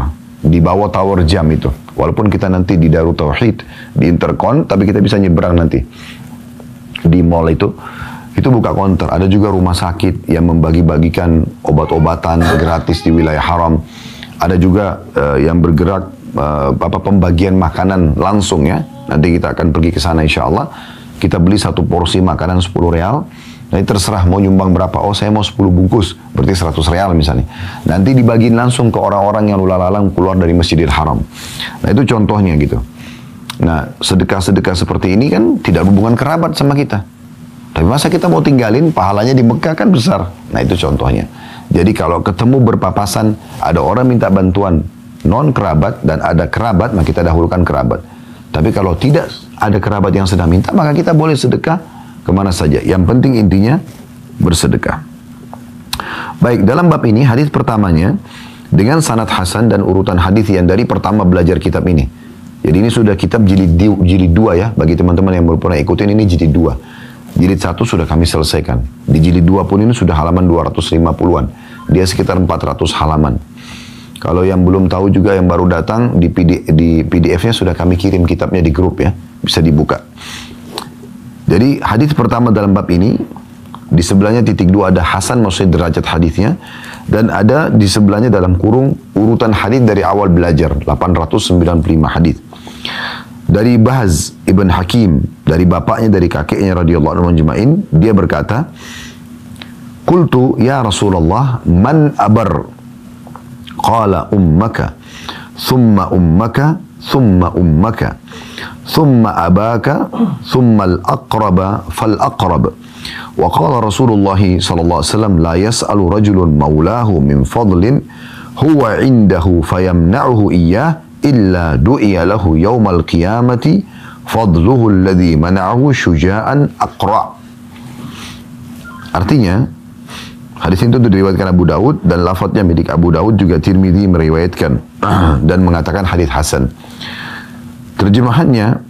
di bawah tower jam itu. Walaupun kita nanti di Darut Tauhid, di Intercon, tapi kita bisa nyebrang nanti. Di mall itu, itu buka counter. Ada juga rumah sakit yang membagi-bagikan obat-obatan gratis di wilayah haram. Ada juga uh, yang bergerak uh, apa pembagian makanan langsung ya. Nanti kita akan pergi ke sana insya Allah. Kita beli satu porsi makanan sepuluh real. Nanti terserah mau nyumbang berapa. Oh saya mau sepuluh bungkus. Berarti seratus real misalnya. Nanti dibagiin langsung ke orang-orang yang lalu-lalang keluar dari Masjidil Haram. Nah itu contohnya gitu. Nah sedekah-sedekah seperti ini kan tidak hubungan kerabat sama kita. Tapi masa kita mau tinggalin pahalanya di Mekah kan besar. Nah itu contohnya. Jadi kalau ketemu berpapasan, ada orang minta bantuan non kerabat dan ada kerabat, maka kita dahulukan kerabat. Tapi kalau tidak ada kerabat yang sedang minta, maka kita boleh sedekah kemana saja. Yang penting intinya bersedekah. Baik, dalam bab ini hadis pertamanya dengan sanad hasan dan urutan hadis yang dari pertama belajar kitab ini. Jadi ini sudah kitab jilid, jilid dua ya, bagi teman-teman yang belum pernah ikutin ini jilid dua. Jilid satu sudah kami selesaikan. Di jilid dua pun ini sudah halaman dua ratus lima puluhan. Dia sekitar empat ratus halaman. Kalau yang belum tahu juga yang baru datang, di, P D, di P D F-nya sudah kami kirim kitabnya di grup ya. Bisa dibuka. Jadi hadis pertama dalam bab ini, di sebelahnya titik dua ada Hasan maksudnya derajat hadisnya. Dan ada di sebelahnya dalam kurung urutan hadis dari awal belajar. delapan ratus sembilan puluh lima hadis. Dari Bahz ibn Hakim, dari bapaknya, dari kakeknya radhiyallahu anhu majma'in, dia berkata, "Qultu ya Rasulullah, man abar?" Qala ummaka, thumma ummaka, thumma ummaka, thumma abaka, thumma al-aqraba fal-aqrab. Wa qala Rasulullah sallallahu alaihi wasallam, la yas'alu rajulun maulahu min fadlin huwa indahu fayamna'uhu iyyah illa du'iya lahu yawmal qiyamati fadluhu alladhi mana'ahu syuja'an aqra'. Artinya, hadis itu diriwayatkan Abu Daud dan lafadznya milik Abu Daud, juga Tirmidzi meriwayatkan dan mengatakan hadis hasan. Terjemahannya,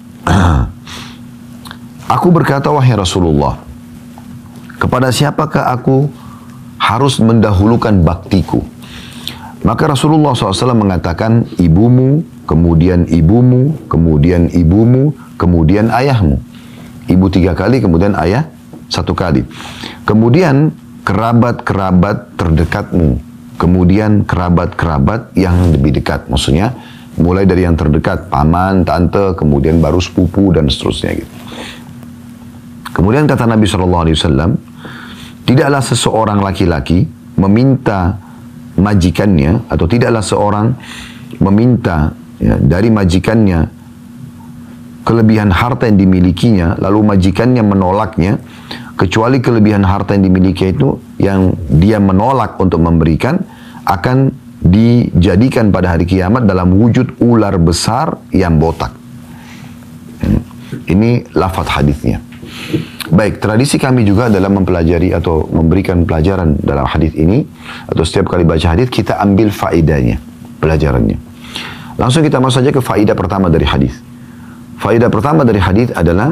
aku berkata wahai Rasulullah, kepada siapakah aku harus mendahulukan baktiku? Maka Rasulullah shallallahu alaihi wasallam mengatakan ibumu, kemudian ibumu, kemudian ibumu, kemudian ayahmu. Ibu tiga kali, kemudian ayah satu kali. Kemudian kerabat-kerabat terdekatmu. Kemudian kerabat-kerabat yang lebih dekat. Maksudnya mulai dari yang terdekat, paman, tante, kemudian baru sepupu dan seterusnya gitu. Kemudian kata Nabi shallallahu alaihi wasallam, tidaklah seseorang laki-laki meminta majikannya, atau tidaklah seorang meminta ya, dari majikannya kelebihan harta yang dimilikinya, lalu majikannya menolaknya, kecuali kelebihan harta yang dimiliki itu yang dia menolak untuk memberikan akan dijadikan pada hari kiamat dalam wujud ular besar yang botak. Ini lafaz hadisnya. Baik, tradisi kami juga dalam mempelajari atau memberikan pelajaran dalam hadis ini, atau setiap kali baca hadis kita ambil faedahnya, pelajarannya. Langsung kita masuk saja ke faedah pertama dari hadis. Faedah pertama dari hadis adalah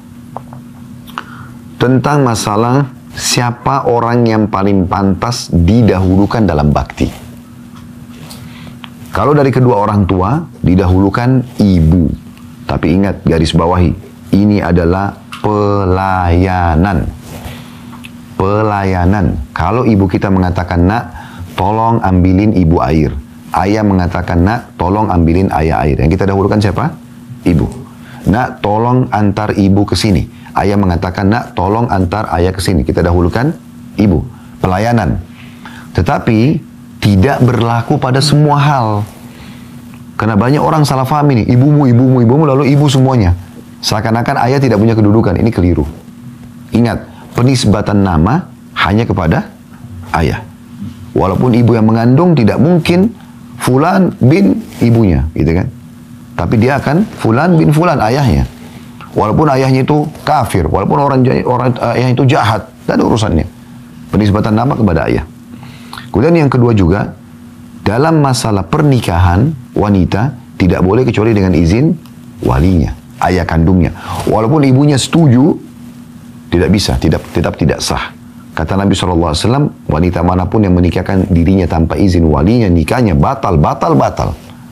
tentang masalah siapa orang yang paling pantas didahulukan dalam bakti. Kalau dari kedua orang tua didahulukan ibu, tapi ingat garis bawahi, ini adalah pelayanan. Pelayanan. Kalau ibu kita mengatakan, nak, tolong ambilin ibu air. Ayah mengatakan, nak, tolong ambilin ayah air. Yang kita dahulukan siapa? Ibu. Nak, tolong antar ibu ke sini. Ayah mengatakan, nak, tolong antar ayah ke sini. Kita dahulukan ibu. Pelayanan. Tetapi tidak berlaku pada semua hal. Karena banyak orang salah paham ini. Ibumu, ibumu, ibumu, lalu ibu semuanya. Seakan-akan ayah tidak punya kedudukan. Ini keliru. Ingat, penisbatan nama hanya kepada ayah. Walaupun ibu yang mengandung tidak mungkin fulan bin ibunya, gitu kan? Tapi dia akan fulan bin fulan ayahnya. Walaupun ayahnya itu kafir, walaupun orang orang ayah itu jahat, tidak ada urusannya. Penisbatan nama kepada ayah. Kemudian yang kedua juga, dalam masalah pernikahan wanita tidak boleh kecuali dengan izin walinya, ayah kandungnya. Walaupun ibunya setuju, tidak bisa, tidak, tetap tidak sah. Kata Nabi shallallahu alaihi wasallam, wanita manapun yang menikahkan dirinya tanpa izin walinya, nikahnya batal, batal, batal.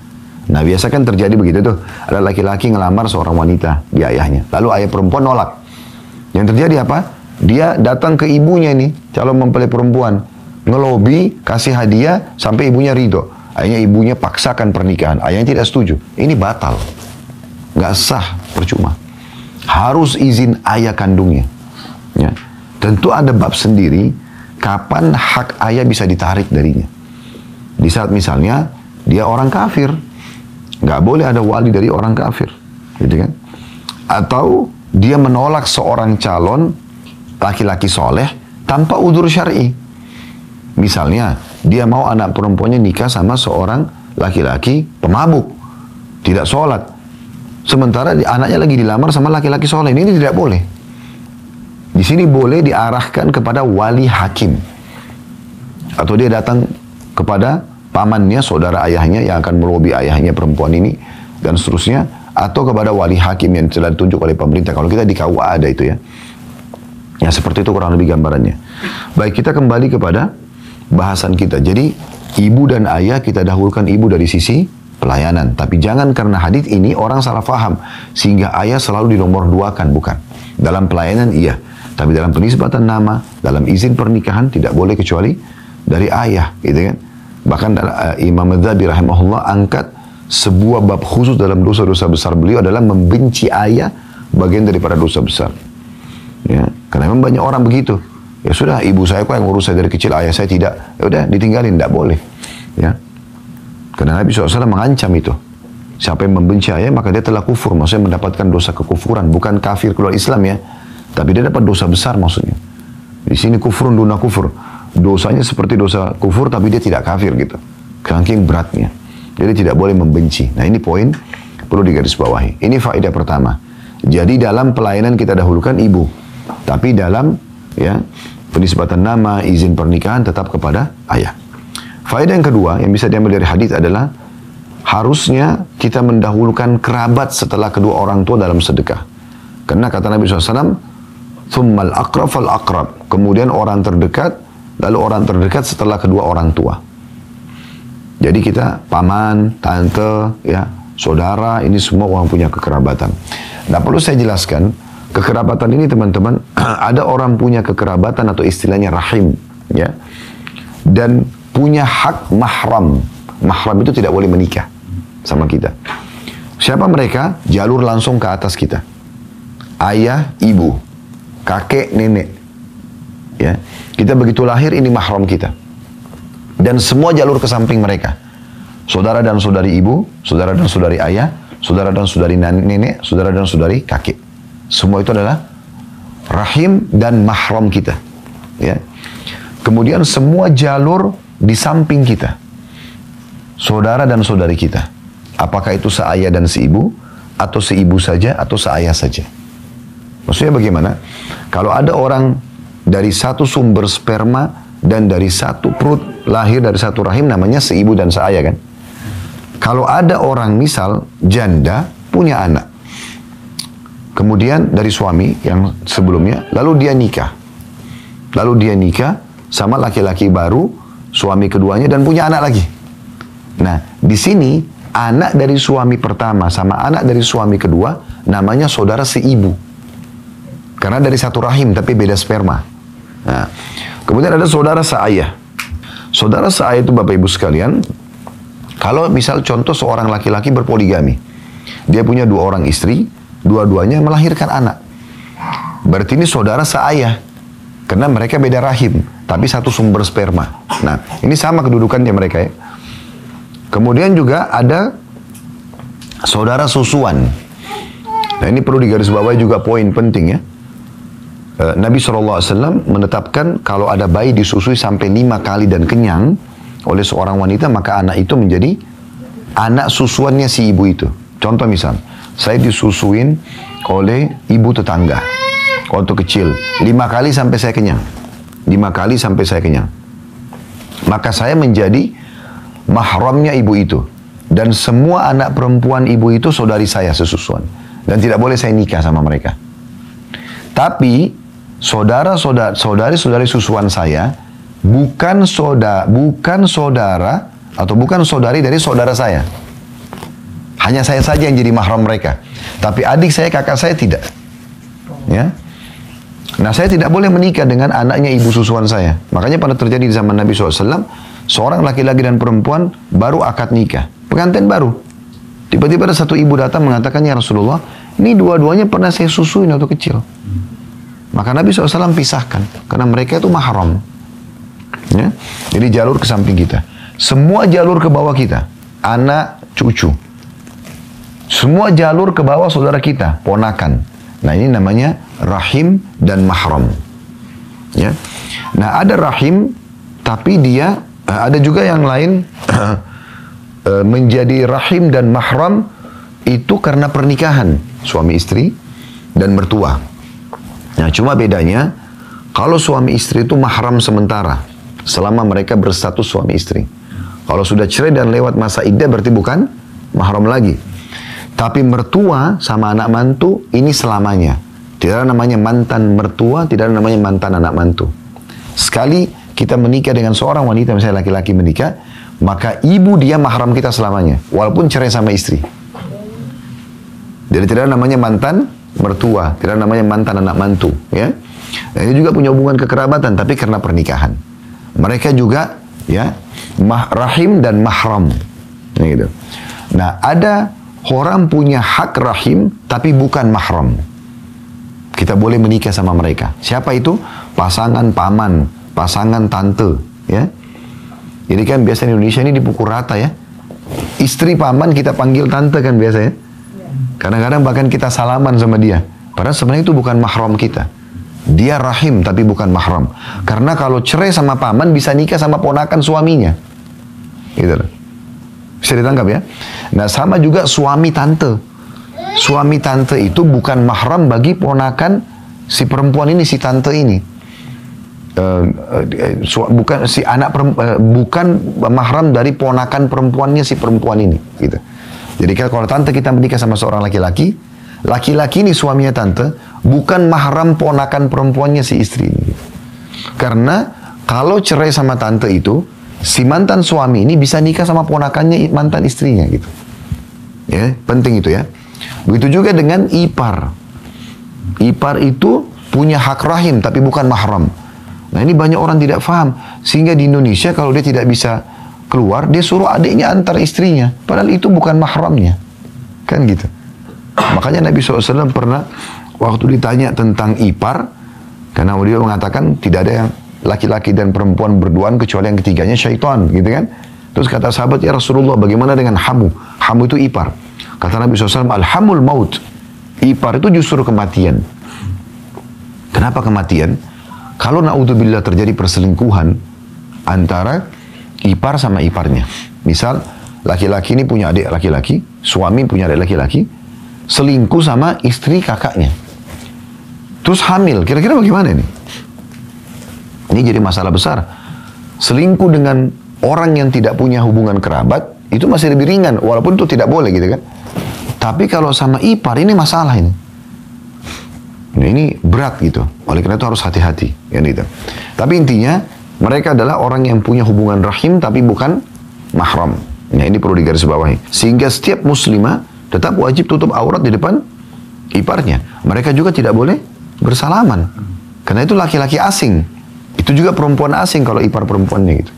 Nah biasa kan terjadi begitu tuh. Ada laki-laki ngelamar seorang wanita di ayahnya. Lalu ayah perempuan nolak. Yang terjadi apa? Dia datang ke ibunya nih, calon mempelai perempuan. Ngelobi, kasih hadiah, sampai ibunya ridho. Akhirnya ibunya paksakan pernikahan. Ayahnya tidak setuju. Ini batal. Nggak sah, percuma. Harus izin ayah kandungnya. Ya. Tentu ada bab sendiri, kapan hak ayah bisa ditarik darinya. Di saat misalnya, dia orang kafir. Nggak boleh ada wali dari orang kafir, gitu kan? Atau dia menolak seorang calon laki-laki soleh tanpa udzur syar'i. Misalnya, dia mau anak perempuannya nikah sama seorang laki-laki pemabuk, tidak sholat. Sementara anaknya lagi dilamar sama laki-laki soleh, ini tidak boleh. Di sini boleh diarahkan kepada wali hakim, atau dia datang kepada pamannya, saudara ayahnya yang akan melobi ayahnya perempuan ini, dan seterusnya, atau kepada wali hakim yang telah ditunjuk oleh pemerintah. Kalau kita di K U A ada itu ya. Ya seperti itu kurang lebih gambarannya. Baik, kita kembali kepada bahasan kita. Jadi, ibu dan ayah kita dahulukan ibu dari sisi pelayanan. Tapi jangan karena hadis ini orang salah faham, sehingga ayah selalu dinomor duakan, bukan. Dalam pelayanan iya. Tapi dalam penisbatan nama, dalam izin pernikahan tidak boleh kecuali dari ayah, gitu kan. Bahkan uh, Imam Adzhabi rahimahullah angkat sebuah bab khusus dalam dosa-dosa besar beliau adalah membenci ayah, bagian daripada dosa besar. Ya, karena memang banyak orang begitu. Ya sudah, ibu saya kok yang ngurus saya dari kecil, ayah saya tidak. Ya udah, ditinggalin, tidak boleh. Ya, karena Nabi shallallahu alaihi wasallam mengancam itu. Siapa yang membenci ayah maka dia telah kufur, maksudnya mendapatkan dosa kekufuran, bukan kafir keluar Islam ya, tapi dia dapat dosa besar maksudnya. Di sini kufurun duna kufur. Dosanya seperti dosa kufur tapi dia tidak kafir gitu. Saking beratnya. Jadi tidak boleh membenci. Nah ini poin perlu digarisbawahi. Ini faedah pertama. Jadi dalam pelayanan kita dahulukan ibu. Tapi dalam ya penisbatan nama, izin pernikahan tetap kepada ayah. Faedah yang kedua yang bisa diambil dari hadis adalah harusnya kita mendahulukan kerabat setelah kedua orang tua dalam sedekah. Karena kata Nabi shallallahu alaihi wasallam, "Tsummal aqrab fal aqrab." Kemudian orang terdekat, lalu orang terdekat setelah kedua orang tua. Jadi kita paman, tante, ya, saudara, ini semua orang punya kekerabatan. Nah perlu saya jelaskan, kekerabatan ini teman-teman, ada orang punya kekerabatan atau istilahnya rahim, ya, dan punya hak mahram. Mahram itu tidak boleh menikah sama kita. Siapa mereka? Jalur langsung ke atas kita. Ayah, ibu, kakek, nenek. Ya, kita begitu lahir ini mahram kita. Dan semua jalur ke samping mereka. Saudara dan saudari ibu, saudara dan saudari ayah, saudara dan saudari nenek, saudara dan saudari kakek. Semua itu adalah rahim dan mahram kita. Ya. Kemudian semua jalur di samping kita. Saudara dan saudari kita. Apakah itu seayah dan seibu, atau seibu saja, atau seayah saja. Maksudnya bagaimana? Kalau ada orang dari satu sumber sperma dan dari satu perut lahir dari satu rahim namanya seibu dan seayah kan. Kalau ada orang misal janda punya anak, kemudian dari suami yang sebelumnya, lalu dia nikah, lalu dia nikah sama laki-laki baru, suami keduanya dan punya anak lagi. Nah di sini anak dari suami pertama sama anak dari suami kedua namanya saudara seibu, karena dari satu rahim tapi beda sperma. Nah, kemudian ada saudara seayah. Saudara seayah itu Bapak Ibu sekalian, kalau misal contoh seorang laki-laki berpoligami, dia punya dua orang istri, dua-duanya melahirkan anak. Berarti ini saudara seayah, karena mereka beda rahim, tapi satu sumber sperma. Nah, ini sama kedudukannya mereka ya. Kemudian juga ada saudara susuan. Nah, ini perlu digarisbawahi juga poin penting ya. Nabi shallallahu alaihi wasallam menetapkan kalau ada bayi disusui sampai lima kali dan kenyang oleh seorang wanita, maka anak itu menjadi anak susuannya si ibu itu. Contoh misal, saya disusuin oleh ibu tetangga waktu kecil, lima kali sampai saya kenyang. Lima kali sampai saya kenyang. Maka saya menjadi mahramnya ibu itu. Dan semua anak perempuan ibu itu saudari saya sesusuan. Dan tidak boleh saya nikah sama mereka. Tapi saudara-saudara, saudari-saudari susuan saya bukan saudara, bukan saudara atau bukan saudari dari saudara saya. Hanya saya saja yang jadi mahram mereka. Tapi adik saya, kakak saya tidak. Ya. Nah, saya tidak boleh menikah dengan anaknya ibu susuan saya. Makanya pada terjadi di zaman Nabi shallallahu alaihi wasallam, seorang laki-laki dan perempuan baru akad nikah. Pengantin baru. Tiba-tiba ada satu ibu datang mengatakan, ya Rasulullah, ini dua-duanya pernah saya susuin waktu kecil. Maka Nabi shallallahu alaihi wasallam pisahkan. Karena mereka itu mahram. Ya? Jadi jalur ke samping kita. Semua jalur ke bawah kita. Anak, cucu. Semua jalur ke bawah saudara kita. Ponakan. Nah ini namanya rahim dan mahram. Ya. Nah ada rahim, tapi dia, ada juga yang lain, menjadi rahim dan mahram itu karena pernikahan. Suami istri dan mertua. Nah cuma bedanya, kalau suami istri itu mahram sementara. Selama mereka berstatus suami istri. Kalau sudah cerai dan lewat masa iddah berarti bukan mahram lagi. Tapi mertua sama anak mantu ini selamanya. Tidak ada namanya mantan mertua, tidak ada namanya mantan anak mantu. Sekali kita menikah dengan seorang wanita, misalnya laki-laki menikah, maka ibu dia mahram kita selamanya. Walaupun cerai sama istri. Jadi tidak ada namanya mantan mertua, tidak ada namanya mantan anak mantu. Ya. Nah, ini juga punya hubungan kekerabatan, tapi karena pernikahan. Mereka juga ya rahim dan mahram. Nah, gitu. Nah ada orang punya hak rahim tapi bukan mahram. Kita boleh menikah sama mereka. Siapa itu? Pasangan paman, pasangan tante. Ya. Jadi kan biasa di Indonesia ini dipukul rata ya. Istri paman kita panggil tante kan biasa ya. Kadang-kadang bahkan kita salaman sama dia. Padahal sebenarnya itu bukan mahram kita. Dia rahim tapi bukan mahram. Karena kalau cerai sama paman bisa nikah sama ponakan suaminya. Gitu loh. Bisa ditangkap ya. Nah sama juga suami tante. Suami tante itu bukan mahram bagi ponakan si perempuan ini, si tante ini. Uh, uh, bukan si anak uh, bukan mahram dari ponakan perempuannya si perempuan ini. Gitu. Jadi kalau tante kita menikah sama seorang laki-laki, laki-laki ini suaminya tante, bukan mahram ponakan perempuannya si istri ini. Karena kalau cerai sama tante itu, si mantan suami ini bisa nikah sama ponakannya mantan istrinya gitu. Ya, penting itu ya. Begitu juga dengan ipar. Ipar itu punya hak rahim tapi bukan mahram. Nah ini banyak orang tidak paham. Sehingga di Indonesia kalau dia tidak bisa keluar, dia suruh adiknya antar istrinya. Padahal itu bukan mahramnya. Kan gitu. Makanya Nabi shallallahu alaihi wasallam pernah waktu ditanya tentang ipar, karena dia mengatakan tidak ada yang laki-laki dan perempuan berduaan kecuali yang ketiganya syaitan, gitu kan. Terus kata sahabat, ya Rasulullah bagaimana dengan hamu? Hamu itu ipar. Kata Nabi shallallahu alaihi wasallam, alhamul maut. Ipar itu justru kematian. Kenapa kematian? Kalau na'udzubillah terjadi perselingkuhan antara ipar sama iparnya. Misal, laki-laki ini punya adik laki-laki, suami punya adik laki-laki, selingkuh sama istri kakaknya. Terus hamil, kira-kira bagaimana ini? Ini jadi masalah besar. Selingkuh dengan orang yang tidak punya hubungan kerabat, itu masih lebih ringan, walaupun itu tidak boleh gitu kan. Tapi kalau sama ipar, ini masalah ini. Ini berat gitu. Oleh karena itu harus hati-hati. Ya, gitu. Tapi intinya, mereka adalah orang yang punya hubungan rahim, tapi bukan mahram. Nah, ini perlu digarisbawahi. Sehingga setiap muslimah tetap wajib tutup aurat di depan iparnya. Mereka juga tidak boleh bersalaman. Karena itu laki-laki asing. Itu juga perempuan asing kalau ipar perempuannya gitu.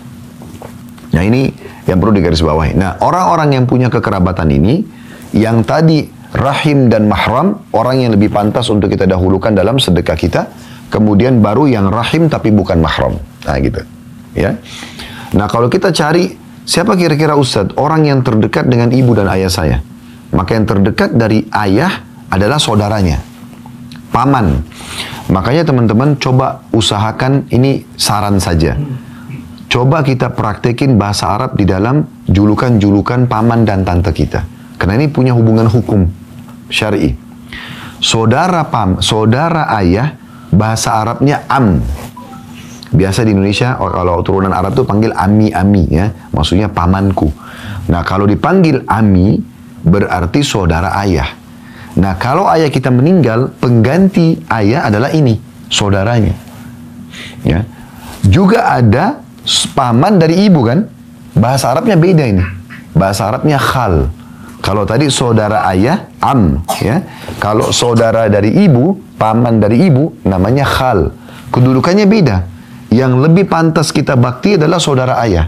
Nah ini yang perlu digarisbawahi. Nah orang-orang yang punya kekerabatan ini, yang tadi rahim dan mahram, orang yang lebih pantas untuk kita dahulukan dalam sedekah kita. Kemudian baru yang rahim tapi bukan mahram. Nah gitu. Ya. Nah kalau kita cari, siapa kira-kira Ustadz? Orang yang terdekat dengan ibu dan ayah saya. Maka yang terdekat dari ayah adalah saudaranya. Paman. Makanya teman-teman coba usahakan, ini saran saja. Coba kita praktekin bahasa Arab di dalam julukan-julukan paman dan tante kita. Karena ini punya hubungan hukum syar'i. Saudara pam, saudara ayah, bahasa Arabnya am. Biasa di Indonesia kalau turunan Arab itu panggil ami-ami ya, maksudnya pamanku. Nah kalau dipanggil ami berarti saudara ayah. Nah kalau ayah kita meninggal, pengganti ayah adalah ini, saudaranya. Ya. Juga ada paman dari ibu kan, bahasa Arabnya beda ini. Bahasa Arabnya khal. Kalau tadi saudara ayah, am, ya. Kalau saudara dari ibu, paman dari ibu, namanya khal. Kedudukannya beda. Yang lebih pantas kita bakti adalah saudara ayah.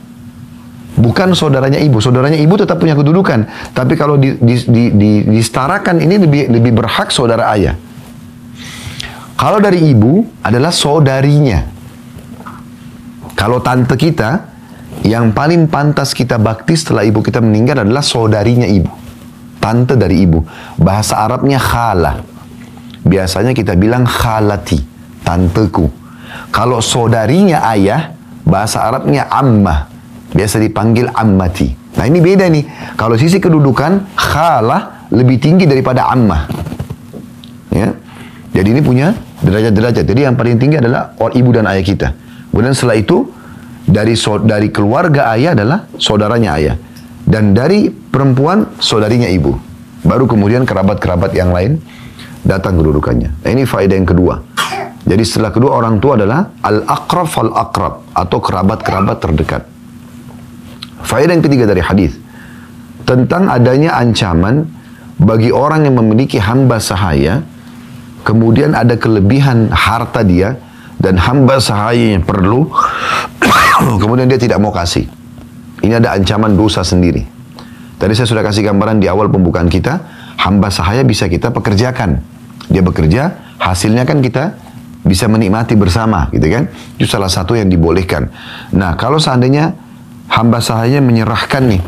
Bukan saudaranya ibu. Saudaranya ibu tetap punya kedudukan. Tapi kalau di, di, di, di, disetarakan ini lebih, lebih berhak saudara ayah. Kalau dari ibu adalah saudarinya. Kalau tante kita, yang paling pantas kita bakti setelah ibu kita meninggal adalah saudarinya ibu. Tante dari ibu. Bahasa Arabnya khala. Biasanya kita bilang khalati, tanteku. Kalau saudarinya ayah, bahasa Arabnya ammah. Biasa dipanggil ammati. Nah ini beda nih. Kalau sisi kedudukan, khalah lebih tinggi daripada ammah. Ya. Jadi ini punya derajat-derajat. Jadi yang paling tinggi adalah orang ibu dan ayah kita. Kemudian setelah itu, dari dari keluarga ayah adalah saudaranya ayah. Dan dari perempuan, saudarinya ibu. Baru kemudian kerabat-kerabat yang lain datang kedudukannya. Nah ini faedah yang kedua. Jadi setelah kedua orang tua adalah al-aqrab fal-aqrab. Atau kerabat-kerabat terdekat. Faedah yang ketiga dari hadis tentang adanya ancaman bagi orang yang memiliki hamba sahaya, kemudian ada kelebihan harta dia, dan hamba sahaya yang perlu, kemudian dia tidak mau kasih. Ini ada ancaman dosa sendiri. Tadi saya sudah kasih gambaran di awal pembukaan kita, hamba sahaya bisa kita pekerjakan. Dia bekerja, hasilnya kan kita bisa menikmati bersama, gitu kan? Itu salah satu yang dibolehkan. Nah, kalau seandainya hamba sahaya menyerahkan nih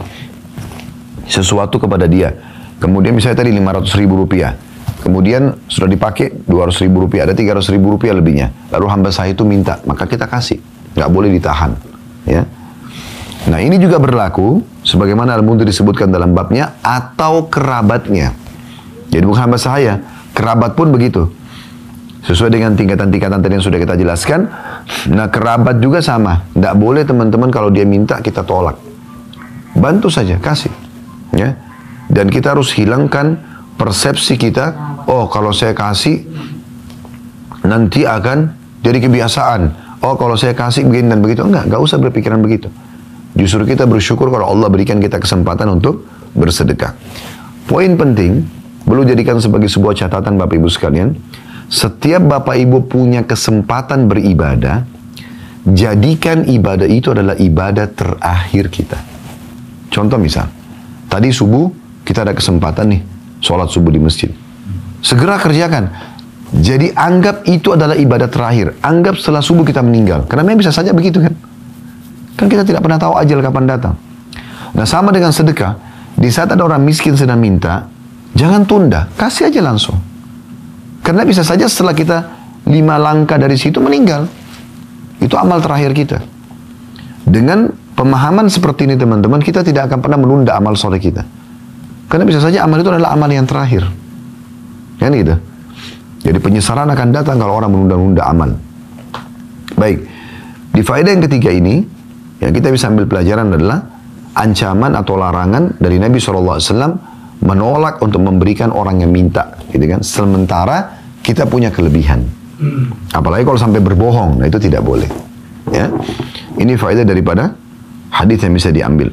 sesuatu kepada dia, kemudian misalnya tadi lima ratus ribu rupiah, kemudian sudah dipakai dua ratus ribu rupiah, ada tiga ratus ribu rupiah lebihnya. Lalu hamba sahaya itu minta, maka kita kasih. Nggak boleh ditahan. Ya. Nah ini juga berlaku, sebagaimana Al-Mundhir disebutkan dalam babnya, atau kerabatnya. Jadi bukan hamba sahaya, kerabat pun begitu. Sesuai dengan tingkatan-tingkatan tadi yang sudah kita jelaskan. Nah kerabat juga sama. Nggak boleh teman-teman kalau dia minta kita tolak. Bantu saja, kasih. Ya. Dan kita harus hilangkan persepsi kita, oh kalau saya kasih nanti akan jadi kebiasaan. Oh kalau saya kasih begini dan begitu. Enggak, enggak usah berpikiran begitu. Justru kita bersyukur kalau Allah berikan kita kesempatan untuk bersedekah. Poin penting, perlu jadikan sebagai sebuah catatan Bapak Ibu sekalian. Setiap Bapak Ibu punya kesempatan beribadah, jadikan ibadah itu adalah ibadah terakhir kita. Contoh misal, tadi subuh kita ada kesempatan nih, sholat subuh di masjid. Segera kerjakan. Jadi anggap itu adalah ibadah terakhir. Anggap setelah subuh kita meninggal. Karena memang bisa saja begitu kan. Kan kita tidak pernah tahu ajal kapan datang. Nah sama dengan sedekah. Di saat ada orang miskin sedang minta, jangan tunda. Kasih aja langsung. Karena bisa saja setelah kita lima langkah dari situ meninggal. Itu amal terakhir kita. Dengan pemahaman seperti ini teman-teman, kita tidak akan pernah menunda amal soleh kita. Karena bisa saja amal itu adalah amal yang terakhir. Kan gitu. Jadi penyesalan akan datang kalau orang menunda-nunda amal. Baik. Di faedah yang ketiga ini, yang kita bisa ambil pelajaran adalah ancaman atau larangan dari Nabi shallallahu alaihi wasallam menolak untuk memberikan orang yang minta. Gitu kan. Sementara kita punya kelebihan. Apalagi kalau sampai berbohong. Nah itu tidak boleh. Ya. Ini faedah daripada hadis yang bisa diambil.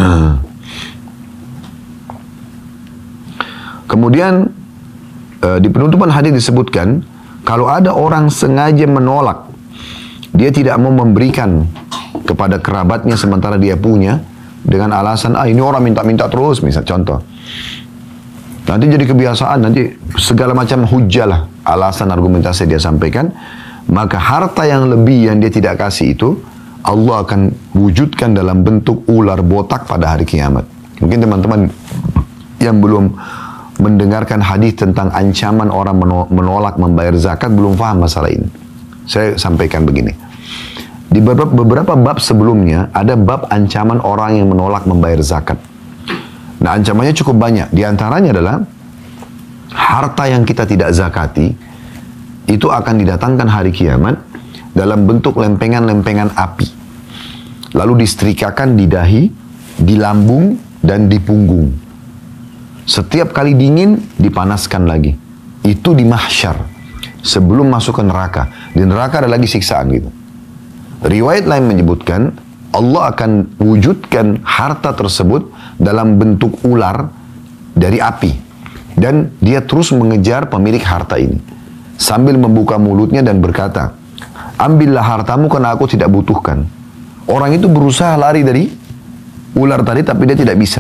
Kemudian di penutupan hadis disebutkan, kalau ada orang sengaja menolak, dia tidak mau memberikan kepada kerabatnya sementara dia punya, dengan alasan, ah ini orang minta-minta terus, misal contoh. Nanti jadi kebiasaan, nanti segala macam hujah lah, alasan argumentasi dia sampaikan, maka harta yang lebih yang dia tidak kasih itu, Allah akan wujudkan dalam bentuk ular botak pada hari kiamat. Mungkin teman-teman yang belum mendengarkan hadis tentang ancaman orang menolak membayar zakat belum paham masalah ini. Saya sampaikan begini. Di beberapa, beberapa bab sebelumnya ada bab ancaman orang yang menolak membayar zakat. Nah ancamannya cukup banyak. Di antaranya adalah harta yang kita tidak zakati itu akan didatangkan hari kiamat dalam bentuk lempengan-lempengan api. Lalu disetrikakan di dahi, di lambung, dan di punggung. Setiap kali dingin, dipanaskan lagi. Itu di mahsyar. Sebelum masuk ke neraka. Di neraka ada lagi siksaan gitu. Riwayat lain menyebutkan, Allah akan wujudkan harta tersebut dalam bentuk ular dari api. Dan dia terus mengejar pemilik harta ini. Sambil membuka mulutnya dan berkata, ambillah hartamu karena aku tidak butuhkan. Orang itu berusaha lari dari ular tadi tapi dia tidak bisa.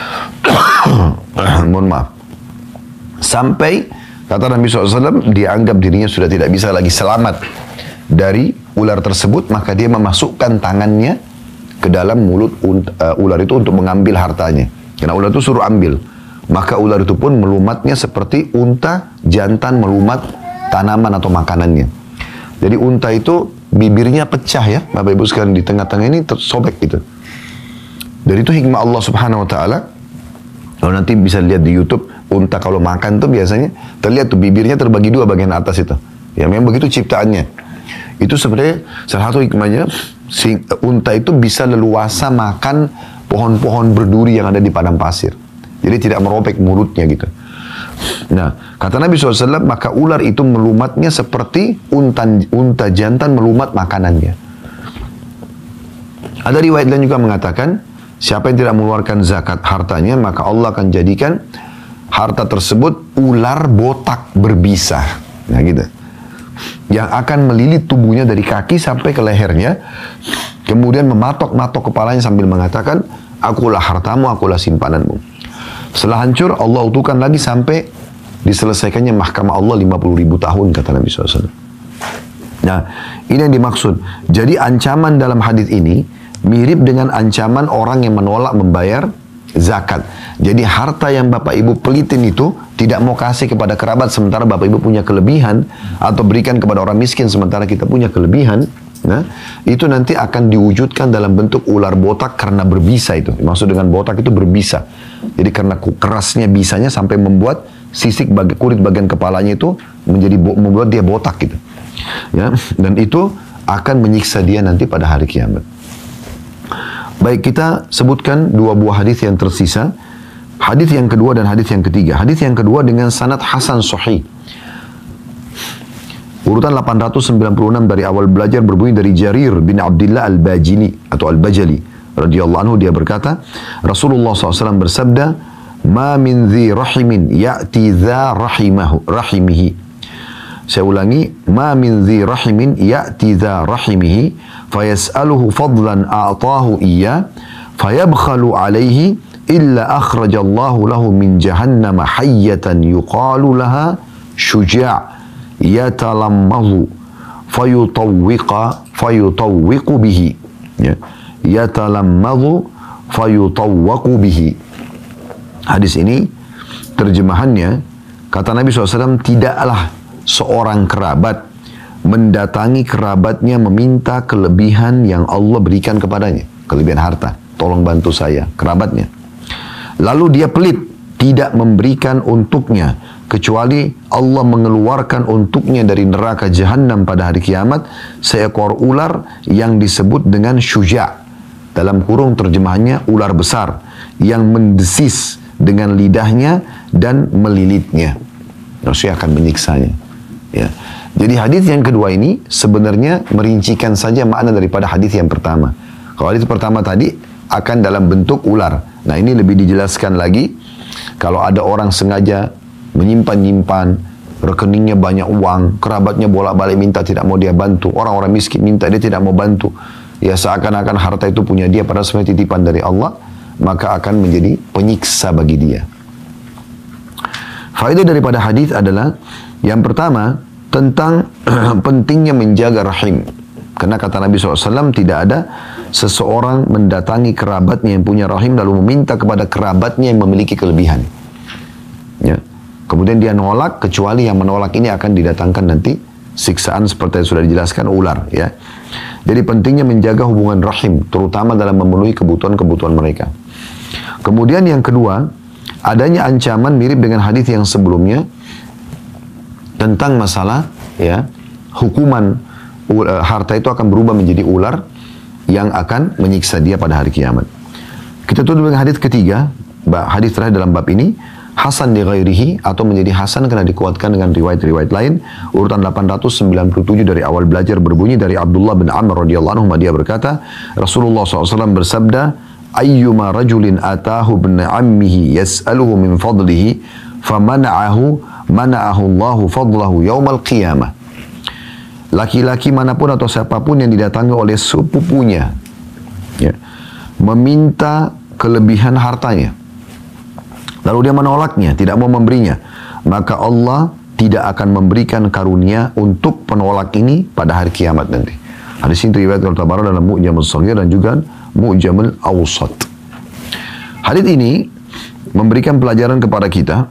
Mohon maaf. Sampai kata Nabi shallallahu alaihi wasallam dianggap dirinya sudah tidak bisa lagi selamat dari ular tersebut, maka dia memasukkan tangannya ke dalam mulut uh, ular itu untuk mengambil hartanya. Karena ular itu suruh ambil. Maka ular itu pun melumatnya seperti unta jantan melumat tanaman atau makanannya. Jadi unta itu bibirnya pecah ya, Bapak Ibu sekalian, di tengah-tengah ini tersobek gitu. Dari itu hikmah Allah Subhanahu Wa Taala. Kalau nanti bisa lihat di YouTube, unta kalau makan tuh biasanya terlihat tuh bibirnya terbagi dua bagian atas itu. Ya memang begitu ciptaannya. Itu sebenarnya salah satu hikmahnya, si unta itu bisa leluasa makan pohon-pohon berduri yang ada di padang pasir. Jadi tidak merobek mulutnya gitu. Nah, kata Nabi shallallahu alaihi wasallam, maka ular itu melumatnya seperti unta, unta jantan melumat makanannya. Ada riwayat lain juga mengatakan, siapa yang tidak mengeluarkan zakat hartanya, maka Allah akan jadikan harta tersebut ular botak berbisa. Nah gitu. Yang akan melilit tubuhnya dari kaki sampai ke lehernya, kemudian mematok-matok kepalanya sambil mengatakan, akulah hartamu, akulah simpananmu. Setelah hancur, Allah utuhkan lagi sampai diselesaikannya mahkamah Allah lima puluh ribu tahun, kata Nabi shallallahu alaihi wasallam. Nah, ini yang dimaksud. Jadi ancaman dalam hadis ini mirip dengan ancaman orang yang menolak membayar zakat. Jadi harta yang Bapak Ibu pelitin itu tidak mau kasih kepada kerabat sementara Bapak Ibu punya kelebihan, atau berikan kepada orang miskin sementara kita punya kelebihan. Nah, itu nanti akan diwujudkan dalam bentuk ular botak karena berbisa itu. Maksud dengan botak itu berbisa. Jadi karena kerasnya bisanya sampai membuat sisik bagi kulit bagian kepalanya itu menjadi membuat dia botak gitu. Ya, dan itu akan menyiksa dia nanti pada hari kiamat. Baik, kita sebutkan dua buah hadis yang tersisa. Hadis yang kedua dan hadis yang ketiga. Hadis yang kedua dengan sanad hasan sahih. Urutan delapan ratus sembilan puluh enam dari awal belajar berbunyi dari Jarir bin Abdullah al-Bajini atau al-Bajali radhiyallahu anhu, dia berkata, Rasulullah shallallahu alaihi wasallam bersabda, ma min dhi rahimin ya'ti dha rahimahu rahimihi. Saya ulangi, ma min dhi rahimin ya'ti dha rahimihi fayas'aluhu fadlan a'tahu iya fayabkhalu alaihi illa akhrajallahu lahu min jahannama hayyatan yuqalu laha syuja' yatalammazu fayutawwiqa fayutawwiqu bihi, ya, yatalammazu fayutawwaqu bihi. Hadis ini terjemahannya, kata Nabi shallallahu alaihi wasallam, tidaklah seorang kerabat mendatangi kerabatnya meminta kelebihan yang Allah berikan kepadanya, kelebihan harta, tolong bantu saya, kerabatnya. Lalu dia pelit, tidak memberikan untuknya, kecuali Allah mengeluarkan untuknya dari neraka jahanam pada hari kiamat seekor ular yang disebut dengan syuja'. Dalam kurung terjemahannya ular besar yang mendesis dengan lidahnya dan melilitnya. Rasulullah akan menyiksanya. Ya. Jadi hadis yang kedua ini sebenarnya merincikan saja makna daripada hadis yang pertama. Kalau hadis pertama tadi akan dalam bentuk ular. Nah, ini lebih dijelaskan lagi. Kalau ada orang sengaja menyimpan-nyimpan, rekeningnya banyak uang, kerabatnya bolak-balik minta tidak mau dia bantu, orang-orang miskin minta dia tidak mau bantu, ya seakan-akan harta itu punya dia padahal sebenarnya titipan dari Allah, maka akan menjadi penyiksa bagi dia. Faedah daripada hadis adalah yang pertama tentang pentingnya menjaga rahim. Karena kata Nabi shallallahu alaihi wasallam, tidak ada seseorang mendatangi kerabatnya yang punya rahim lalu meminta kepada kerabatnya yang memiliki kelebihan. Ya. Kemudian dia nolak, kecuali yang menolak ini akan didatangkan nanti siksaan seperti yang sudah dijelaskan ular. Ya. Jadi pentingnya menjaga hubungan rahim, terutama dalam memenuhi kebutuhan-kebutuhan mereka. Kemudian yang kedua, adanya ancaman mirip dengan hadis yang sebelumnya tentang masalah ya hukuman uh, harta itu akan berubah menjadi ular yang akan menyiksa dia pada hari kiamat. Kita tutup dengan hadis ketiga, hadis terakhir dalam bab ini. Hasan li ghairihi, atau menjadi hasan karena dikuatkan dengan riwayat-riwayat lain. Urutan delapan ratus sembilan puluh tujuh dari awal belajar berbunyi dari Abdullah bin Amr radhiyallahu anhu, dia berkata, Rasulullah shallallahu alaihi wasallam bersabda, ayyuma rajulin atahu ibn ammihi yas'aluhu min fadlihi famana'ahu mana'ahu Allahu fadlahu yaumal qiyamah. Laki-laki manapun atau siapapun yang didatangi oleh sepupunya, ya, meminta kelebihan hartanya, lalu dia menolaknya, tidak mau memberinya, maka Allah tidak akan memberikan karunia untuk penolak ini pada hari kiamat nanti. Hadis ini diriwayatkan oleh Tabarani dalam Mu'jamul Shaghir dan juga Mu'jamul Awsat. Hadis ini memberikan pelajaran kepada kita.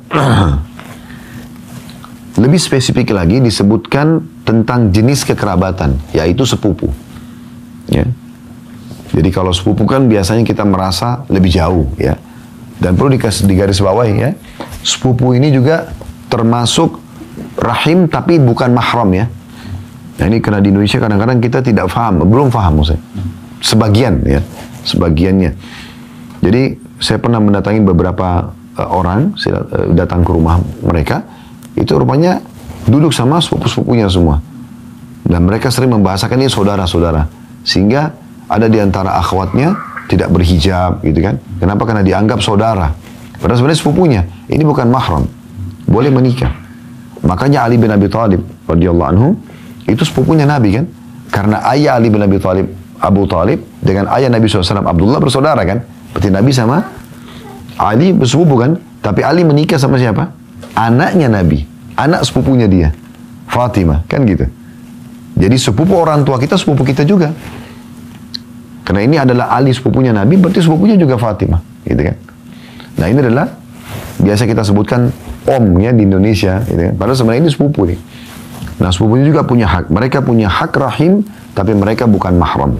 Lebih spesifik lagi disebutkan tentang jenis kekerabatan, yaitu sepupu. Ya. Jadi kalau sepupu kan biasanya kita merasa lebih jauh, ya. Dan perlu digarisbawahi, ya, sepupu ini juga termasuk rahim tapi bukan mahram, ya. Nah ini karena di Indonesia kadang-kadang kita tidak paham, belum paham maksudnya. Sebagian, ya, sebagiannya. Jadi saya pernah mendatangi beberapa uh, orang, saya uh, datang ke rumah mereka. Itu rupanya duduk sama sepupu-sepupunya semua. Dan mereka sering membahasakan ini saudara-saudara. Sehingga ada di antara akhwatnya tidak berhijab gitu kan. Kenapa? Karena dianggap saudara. Padahal sebenarnya sepupunya. Ini bukan mahram. Boleh menikah. Makanya Ali bin Abi Thalib radhiyallahu anhu itu sepupunya Nabi kan. Karena ayah Ali bin Abi Thalib, Abu Thalib, dengan ayah Nabi shallallahu alaihi wasallam Abdullah bersaudara kan. Berarti Nabi sama Ali bersepupu kan. Tapi Ali menikah sama siapa? Anaknya Nabi, anak sepupunya dia, Fatimah, kan gitu. Jadi sepupu orang tua kita, sepupu kita juga. Karena ini adalah Ali sepupunya Nabi, berarti sepupunya juga Fatimah, gitu kan. Nah ini adalah, biasa kita sebutkan omnya di Indonesia, gitu kan. Padahal sebenarnya ini sepupu nih. Nah sepupunya juga punya hak, mereka punya hak rahim, tapi mereka bukan mahram.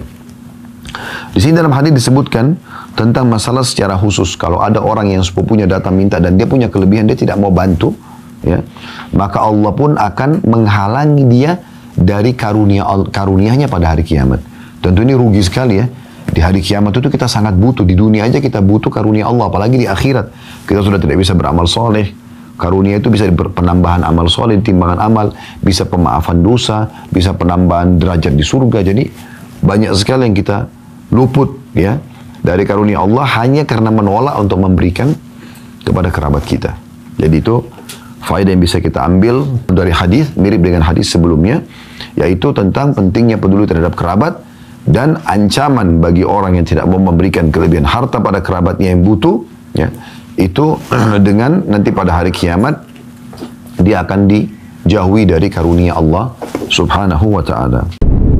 Di sini dalam hadis disebutkan tentang masalah secara khusus. Kalau ada orang yang sepupunya datang minta dan dia punya kelebihan, dia tidak mau bantu, ya, maka Allah pun akan menghalangi dia dari karunia karunianya pada hari kiamat. Tentu ini rugi sekali, ya. Di hari kiamat itu kita sangat butuh. Di dunia aja kita butuh karunia Allah, apalagi di akhirat. Kita sudah tidak bisa beramal soleh. Karunia itu bisa penambahan amal soleh, timbangan amal, bisa pemaafan dosa, bisa penambahan derajat di surga. Jadi banyak sekali yang kita luput, ya, dari karunia Allah hanya karena menolak untuk memberikan kepada kerabat kita. Jadi itu faedah yang bisa kita ambil dari hadis, mirip dengan hadis sebelumnya, yaitu tentang pentingnya peduli terhadap kerabat dan ancaman bagi orang yang tidak mau memberikan kelebihan harta pada kerabatnya yang butuh, ya, itu dengan nanti pada hari kiamat dia akan dijauhi dari karunia Allah Subhanahu wa ta'ala.